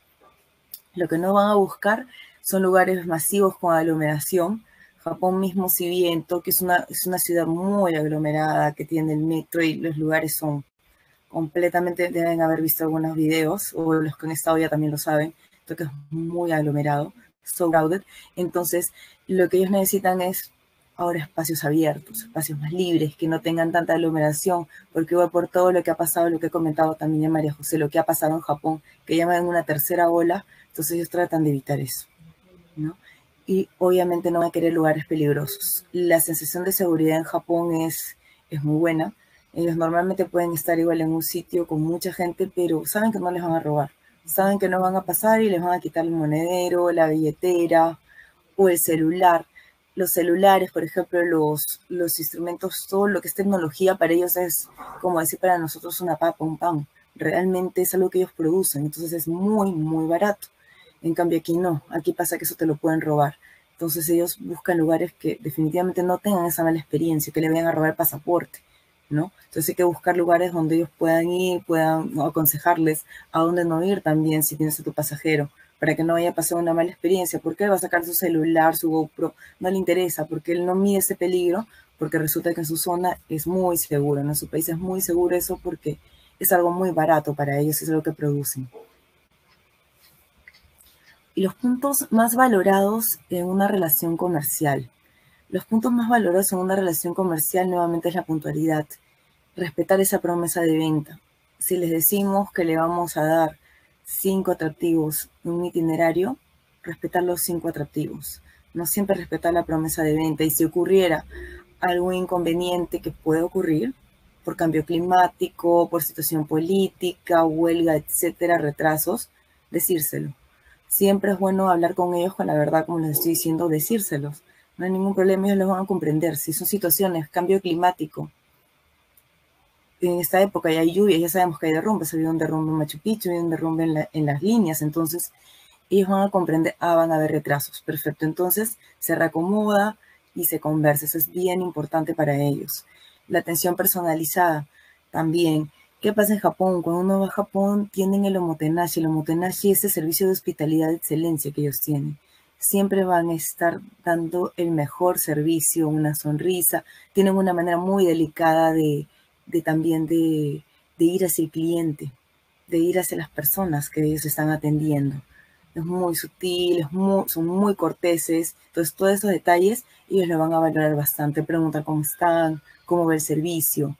Lo que no van a buscar son lugares masivos con aglomeración. Japón mismo, si bien Tokio es una, es una ciudad muy aglomerada, que tiene el metro y los lugares son completamente, deben haber visto algunos videos, o los que han estado ya también lo saben, que es muy aglomerado, so crowded. Entonces, lo que ellos necesitan es ahora espacios abiertos, espacios más libres, que no tengan tanta aglomeración, porque igual por todo lo que ha pasado, lo que he comentado también en María José, lo que ha pasado en Japón, que llaman una tercera ola, entonces ellos tratan de evitar eso, ¿no? Y obviamente no van a querer lugares peligrosos. La sensación de seguridad en Japón es, es muy buena. Ellos normalmente pueden estar igual en un sitio con mucha gente, pero saben que no les van a robar. Saben que no van a pasar y les van a quitar el monedero, la billetera o el celular. Los celulares, por ejemplo, los, los instrumentos, todo lo que es tecnología para ellos es como decir para nosotros una papa, un pan. Realmente es algo que ellos producen, entonces es muy, muy barato. En cambio aquí no, aquí pasa que eso te lo pueden robar. Entonces ellos buscan lugares que definitivamente no tengan esa mala experiencia, que le vayan a robar el pasaporte, ¿no? Entonces hay que buscar lugares donde ellos puedan ir, puedan, ¿no?, aconsejarles a dónde no ir también si tienes a tu pasajero, para que no vaya a pasar una mala experiencia, porque él va a sacar su celular, su GoPro, no le interesa, porque él no mide ese peligro, porque resulta que en su zona es muy seguro, en su país es muy seguro eso porque es algo muy barato para ellos, es lo que producen. Y los puntos más valorados en una relación comercial. Los puntos más valorados en una relación comercial nuevamente es la puntualidad, respetar esa promesa de venta. Si les decimos que le vamos a dar cinco atractivos en un itinerario, respetar los cinco atractivos. No siempre respetar la promesa de venta. Y si ocurriera algún inconveniente que puede ocurrir, por cambio climático, por situación política, huelga, etcétera, retrasos, decírselo. Siempre es bueno hablar con ellos con la verdad, como les estoy diciendo, decírselos. No hay ningún problema, ellos los van a comprender. Si son situaciones, cambio climático, en esta época ya hay lluvia, ya sabemos que hay derrumbes, ha habido un derrumbe en Machu Picchu, hay un derrumbe en, la, en las líneas, entonces ellos van a comprender, ah, van a haber retrasos, perfecto, entonces se reacomoda y se conversa, eso es bien importante para ellos. La atención personalizada también. ¿Qué pasa en Japón? Cuando uno va a Japón, tienen el omotenashi, el omotenashi es el servicio de hospitalidad de excelencia que ellos tienen. Siempre van a estar dando el mejor servicio, una sonrisa, tienen una manera muy delicada de de también de, de ir hacia el cliente, de ir hacia las personas que ellos están atendiendo. Es muy sutil, es muy, son muy corteses, entonces todos estos detalles ellos lo van a valorar bastante, preguntar cómo están, cómo va el servicio.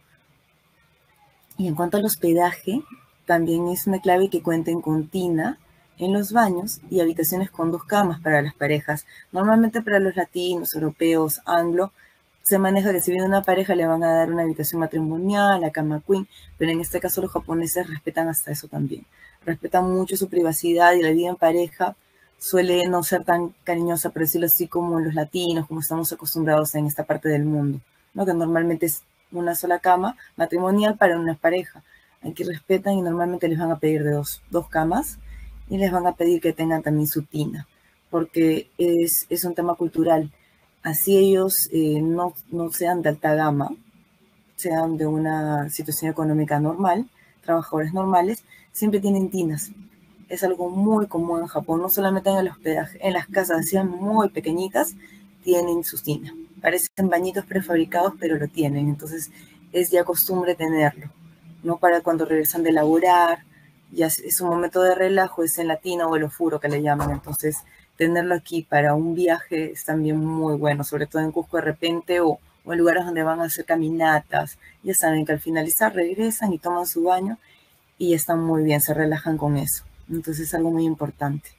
Y en cuanto al hospedaje, también es una clave que cuenten con tina en los baños y habitaciones con dos camas para las parejas. Normalmente para los latinos, europeos, anglo, se maneja que si viene una pareja le van a dar una habitación matrimonial, la cama queen, pero en este caso los japoneses respetan hasta eso también. Respetan mucho su privacidad y la vida en pareja suele no ser tan cariñosa, por decirlo así, como los latinos, como estamos acostumbrados en esta parte del mundo, ¿no? Que normalmente es una sola cama matrimonial para una pareja. Aquí respetan y normalmente les van a pedir de dos, dos camas y les van a pedir que tengan también su tina, porque es, es un tema cultural. Así ellos eh, no, no sean de alta gama, sean de una situación económica normal, trabajadores normales, siempre tienen tinas. es algo muy común en Japón, no solamente en el hospedaje, en las casas así muy pequeñitas tienen sus tina. Parecen bañitos prefabricados, pero lo tienen, entonces es ya costumbre tenerlo, ¿no? Para cuando regresan de laborar, ya es un momento de relajo, es en la tina o el ofuro que le llaman, entonces tenerlo aquí para un viaje es también muy bueno, sobre todo en Cusco de repente o, o en lugares donde van a hacer caminatas. Ya saben que al finalizar regresan y toman su baño y están muy bien, se relajan con eso. Entonces es algo muy importante.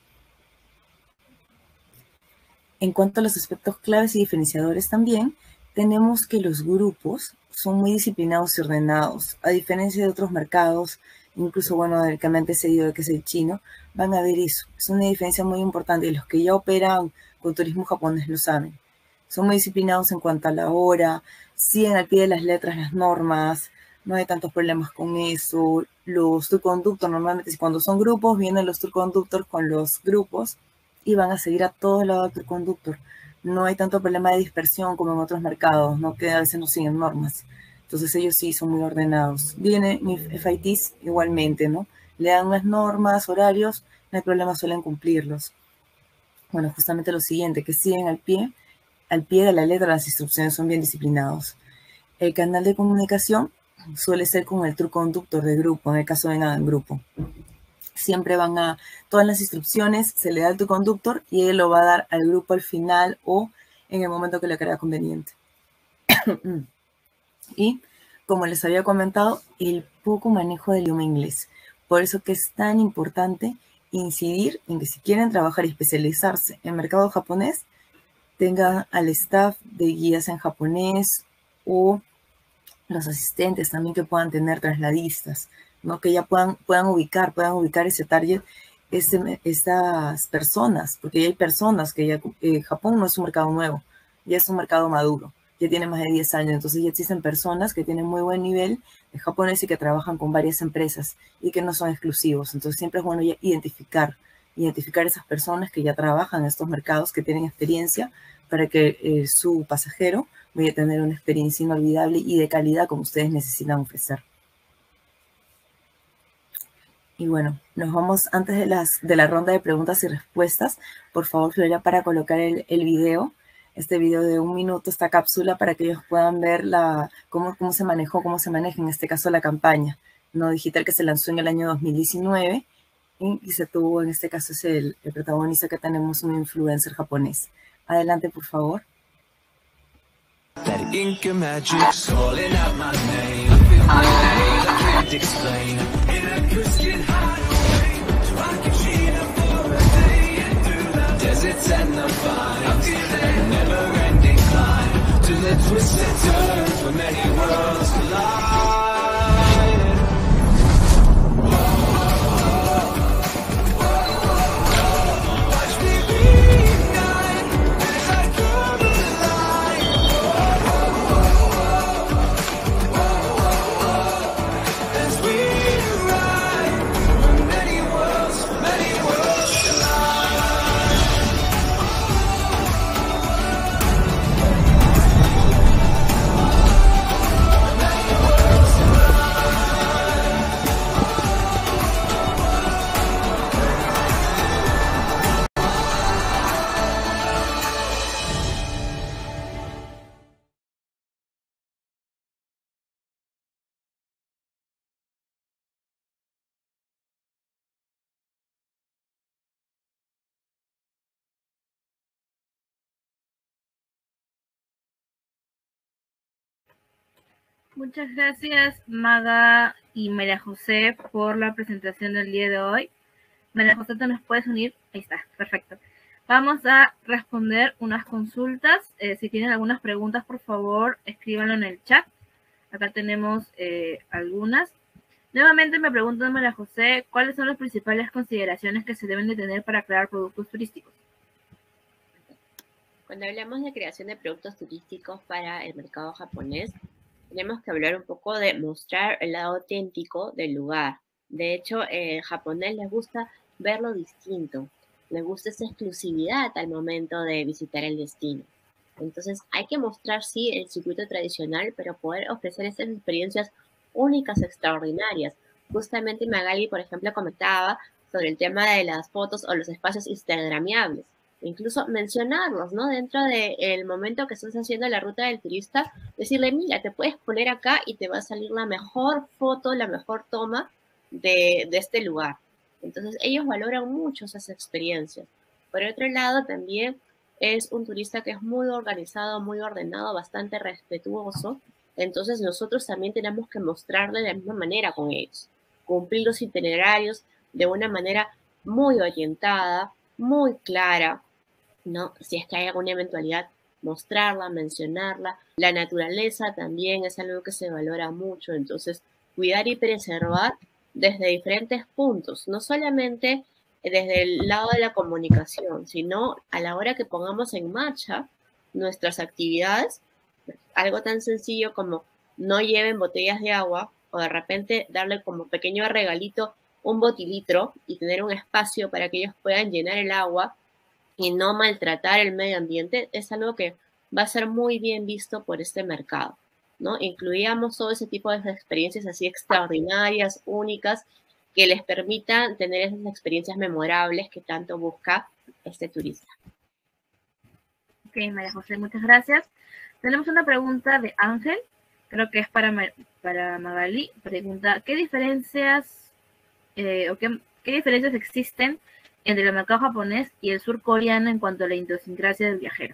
En cuanto a los aspectos claves y diferenciadores también, tenemos que los grupos son muy disciplinados y ordenados, a diferencia de otros mercados, incluso, bueno, del que me han antecedido, que es el chino, van a ver eso. Es una diferencia muy importante y los que ya operan con turismo japonés lo saben. Son muy disciplinados en cuanto a la hora, siguen al pie de las letras las normas, no hay tantos problemas con eso. Los tour conductors, normalmente cuando son grupos, vienen los tour conductors con los grupos y van a seguir a todo lado del tour conductor. No hay tanto problema de dispersión como en otros mercados, ¿no? Que a veces no siguen normas. Entonces ellos sí son muy ordenados. Vienen mis F I Ts igualmente, ¿no? Le dan unas normas, horarios, no hay problema, suelen cumplirlos. Bueno, justamente lo siguiente, que siguen al pie, al pie de la letra las instrucciones, son bien disciplinados. El canal de comunicación suele ser con el tour conductor de grupo, en el caso de nada en grupo. Siempre van a, todas las instrucciones se le da al tour conductor y él lo va a dar al grupo al final o en el momento que le crea conveniente. Y, como les había comentado, el poco manejo del idioma inglés. Por eso que es tan importante incidir en que si quieren trabajar y especializarse en mercado japonés, tengan al staff de guías en japonés o los asistentes también que puedan tener trasladistas, ¿no? Que ya puedan, puedan ubicar, puedan ubicar ese target, ese, estas personas, porque ya hay personas que ya, eh, Japón no es un mercado nuevo, ya es un mercado maduro. Ya tiene más de diez años, entonces ya existen personas que tienen muy buen nivel de japonés y que trabajan con varias empresas y que no son exclusivos. Entonces siempre es bueno ya identificar, identificar esas personas que ya trabajan en estos mercados, que tienen experiencia, para que eh, su pasajero vaya a tener una experiencia inolvidable y de calidad como ustedes necesitan ofrecer. Y bueno, nos vamos antes de, las, de la ronda de preguntas y respuestas. Por favor, Flora, para colocar el, el video. Este video de un minuto, esta cápsula, para que ellos puedan ver la, cómo, cómo se manejó, cómo se maneja en este caso la campaña no digital que se lanzó en el año dos mil diecinueve y, y se tuvo, en este caso es el, el protagonista que tenemos, un influencer japonés. Adelante, por favor. That ink and magic's calling out my name. I can't explain. In a Christian highway, I can cheat for a day and do the deserts and the vines. A never-ending climb to the twisted turns where many worlds collide. Muchas gracias, Maga y María José, por la presentación del día de hoy. María José, ¿te nos puedes unir? Ahí está, perfecto. Vamos a responder unas consultas. Eh, si tienen algunas preguntas, por favor, escríbanlo en el chat. Acá tenemos eh, algunas. Nuevamente me preguntan, María José, ¿cuáles son las principales consideraciones que se deben de tener para crear productos turísticos? Cuando hablamos de creación de productos turísticos para el mercado japonés, tenemos que hablar un poco de mostrar el lado auténtico del lugar. De hecho, eh, al japonés les gusta verlo distinto. Les gusta esa exclusividad al momento de visitar el destino. Entonces, hay que mostrar, sí, el circuito tradicional, pero poder ofrecer esas experiencias únicas, extraordinarias. Justamente Magali, por ejemplo, comentaba sobre el tema de las fotos o los espacios instagramiables. Incluso mencionarlos, ¿no? Dentro del momento que estás haciendo la ruta del turista, decirle, mira, te puedes poner acá y te va a salir la mejor foto, la mejor toma de, de este lugar. Entonces, ellos valoran mucho esas experiencias. Por otro lado, también es un turista que es muy organizado, muy ordenado, bastante respetuoso. Entonces, nosotros también tenemos que mostrarle de la misma manera con ellos. Cumplir los itinerarios de una manera muy orientada, muy clara, ¿no? Si es que hay alguna eventualidad, mostrarla, mencionarla. La naturaleza también es algo que se valora mucho. Entonces, cuidar y preservar desde diferentes puntos, no solamente desde el lado de la comunicación, sino a la hora que pongamos en marcha nuestras actividades, algo tan sencillo como no lleven botellas de agua o de repente darle como pequeño regalito un botilitro y tener un espacio para que ellos puedan llenar el agua y no maltratar el medio ambiente, es algo que va a ser muy bien visto por este mercado, ¿no? Incluíamos todo ese tipo de experiencias así extraordinarias, únicas, que les permitan tener esas experiencias memorables que tanto busca este turista. Ok, María José, muchas gracias. Tenemos una pregunta de Ángel, creo que es para, para Magali. Pregunta, ¿qué diferencias eh, o qué, qué diferencias existen entre el mercado japonés y el surcoreano en cuanto a la idiosincrasia del viajero?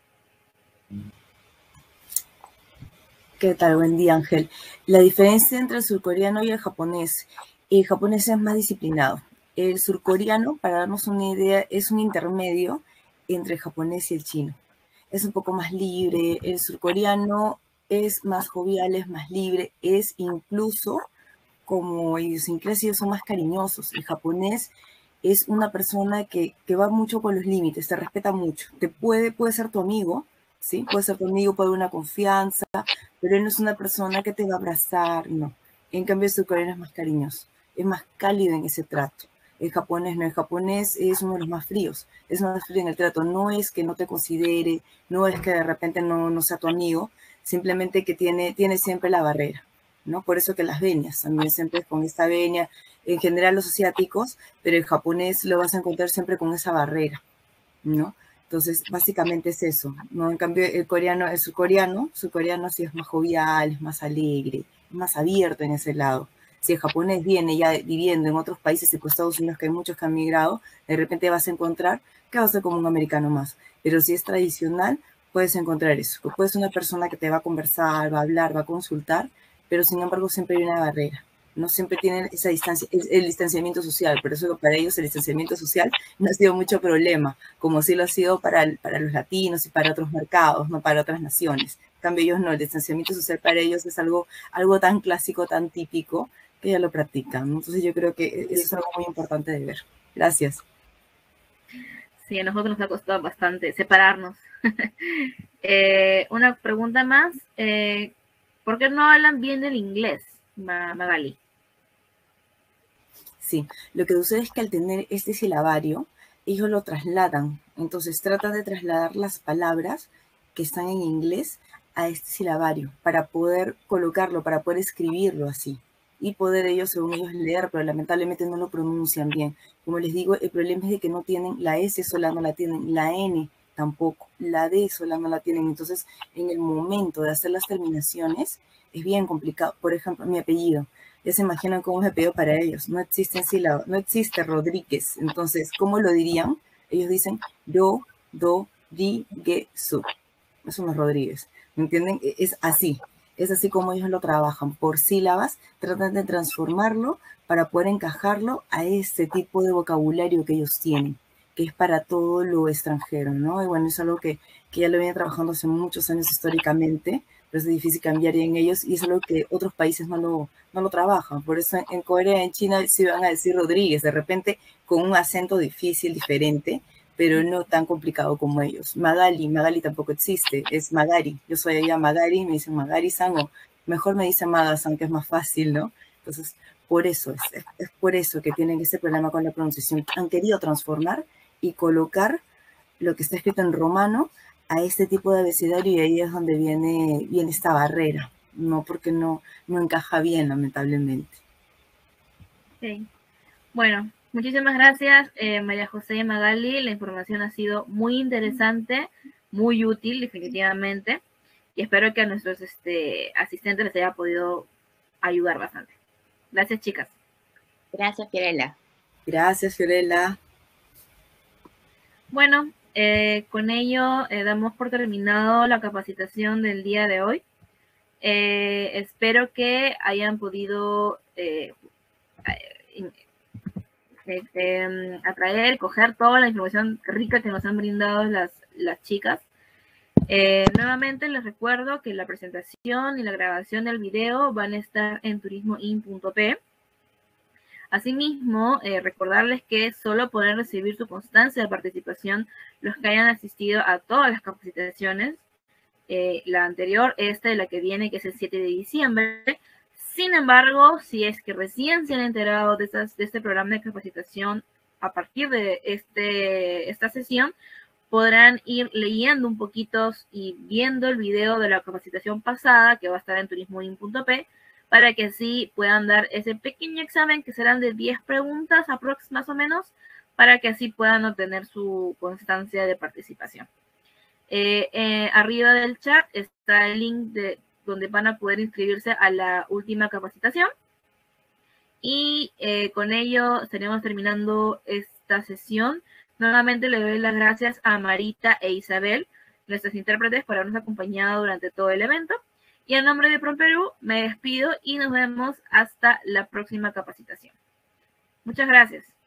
¿Qué tal? Buen día, Ángel. La diferencia entre el surcoreano y el japonés, el japonés es más disciplinado. El surcoreano, para darnos una idea, es un intermedio entre el japonés y el chino. Es un poco más libre, el surcoreano es más jovial, es más libre, es incluso como idiosincrasia son más cariñosos. El japonés es una persona que, que va mucho con los límites, te respeta mucho, te puede, puede ser tu amigo, ¿sí? Puede ser tu amigo, puede haber una confianza, pero él no es una persona que te va a abrazar, no. En cambio, el surcoreano es más cariñoso, es más cálido en ese trato. El japonés no, el japonés es uno de los más fríos, es más frío en el trato, no es que no te considere, no es que de repente no, no sea tu amigo, simplemente que tiene, tiene siempre la barrera, ¿no? Por eso que las venias, también siempre con esta venia, en general los asiáticos, pero el japonés lo vas a encontrar siempre con esa barrera, ¿no? Entonces, básicamente es eso, ¿no? En cambio, el coreano, el surcoreano, surcoreano sí es más jovial, es más alegre, es más abierto en ese lado. Si el japonés viene ya viviendo en otros países, tipo Estados Unidos, que hay muchos que han migrado, de repente vas a encontrar que va a ser como un americano más. Pero si es tradicional, puedes encontrar eso. Puedes ser una persona que te va a conversar, va a hablar, va a consultar, pero sin embargo siempre hay una barrera. No siempre tienen esa distancia, el distanciamiento social, por eso para ellos el distanciamiento social no ha sido mucho problema, como sí lo ha sido para, para los latinos y para otros mercados, no para otras naciones. En cambio ellos no, el distanciamiento social para ellos es algo, algo tan clásico, tan típico, que ya lo practican. Entonces yo creo que eso es algo muy importante de ver. Gracias. Sí, a nosotros nos ha costado bastante separarnos. eh, una pregunta más, eh, ¿por qué no hablan bien el inglés, Magali? Sí, lo que sucede es que al tener este silabario, ellos lo trasladan. Entonces tratan de trasladar las palabras que están en inglés a este silabario para poder colocarlo, para poder escribirlo así y poder ellos, según ellos, leer, pero lamentablemente no lo pronuncian bien. Como les digo, el problema es de que no tienen la S sola, no la tienen, la N tampoco, la D sola no la tienen. Entonces, en el momento de hacer las terminaciones, es bien complicado. Por ejemplo, mi apellido. Ya se imaginan cómo es mi apellido para ellos. No existe sílaba, no existe Rodríguez. Entonces, ¿cómo lo dirían? Ellos dicen do, do, ri, ge, su. Eso no es Rodríguez. ¿Me entienden? Es así. Es así como ellos lo trabajan. Por sílabas, tratan de transformarlo para poder encajarlo a este tipo de vocabulario que ellos tienen, que es para todo lo extranjero, ¿no? Y bueno, es algo que, que ya lo vienen trabajando hace muchos años históricamente, pero es difícil cambiar en ellos y es algo que otros países no lo, no lo trabajan. Por eso en Corea, en China, sí van a decir Rodríguez, de repente con un acento difícil, diferente, pero no tan complicado como ellos. Magali, Magali tampoco existe, es Magari. Yo soy allá Magari, me dicen Magari-san, o mejor me dicen Maga-san, que es más fácil, ¿no? Entonces, por eso, es, es, es por eso que tienen ese problema con la pronunciación. Han querido transformar y colocar lo que está escrito en romano a este tipo de abecedario y ahí es donde viene, viene esta barrera, no porque no, no encaja bien, lamentablemente. Okay. Bueno, Muchísimas gracias, eh, María José Magali. La información ha sido muy interesante, muy útil, definitivamente. Y espero que a nuestros este, asistentes les haya podido ayudar bastante. Gracias, chicas. Gracias, Fiorella. Gracias, Fiorella. Bueno, eh, con ello eh, damos por terminado la capacitación del día de hoy. Eh, espero que hayan podido eh, eh, eh, atraer, coger toda la información rica que nos han brindado las, las chicas. Eh, nuevamente les recuerdo que la presentación y la grabación del video van a estar en turismoin punto pe. Asimismo, eh, recordarles que solo podrán recibir su constancia de participación los que hayan asistido a todas las capacitaciones. Eh, la anterior, esta y la que viene, que es el siete de diciembre. Sin embargo, si es que recién se han enterado de, estas, de este programa de capacitación a partir de este, esta sesión, podrán ir leyendo un poquito y viendo el video de la capacitación pasada, que va a estar en turismoin punto pe, para que así puedan dar ese pequeño examen, que serán de diez preguntas aprox, más o menos, para que así puedan obtener su constancia de participación. Eh, eh, arriba del chat está el link de donde van a poder inscribirse a la última capacitación. Y eh, con ello estaremos terminando esta sesión. Nuevamente le doy las gracias a Marita e Isabel, nuestras intérpretes, por habernos acompañado durante todo el evento. Y en nombre de PROMPERÚ me despido y nos vemos hasta la próxima capacitación. Muchas gracias.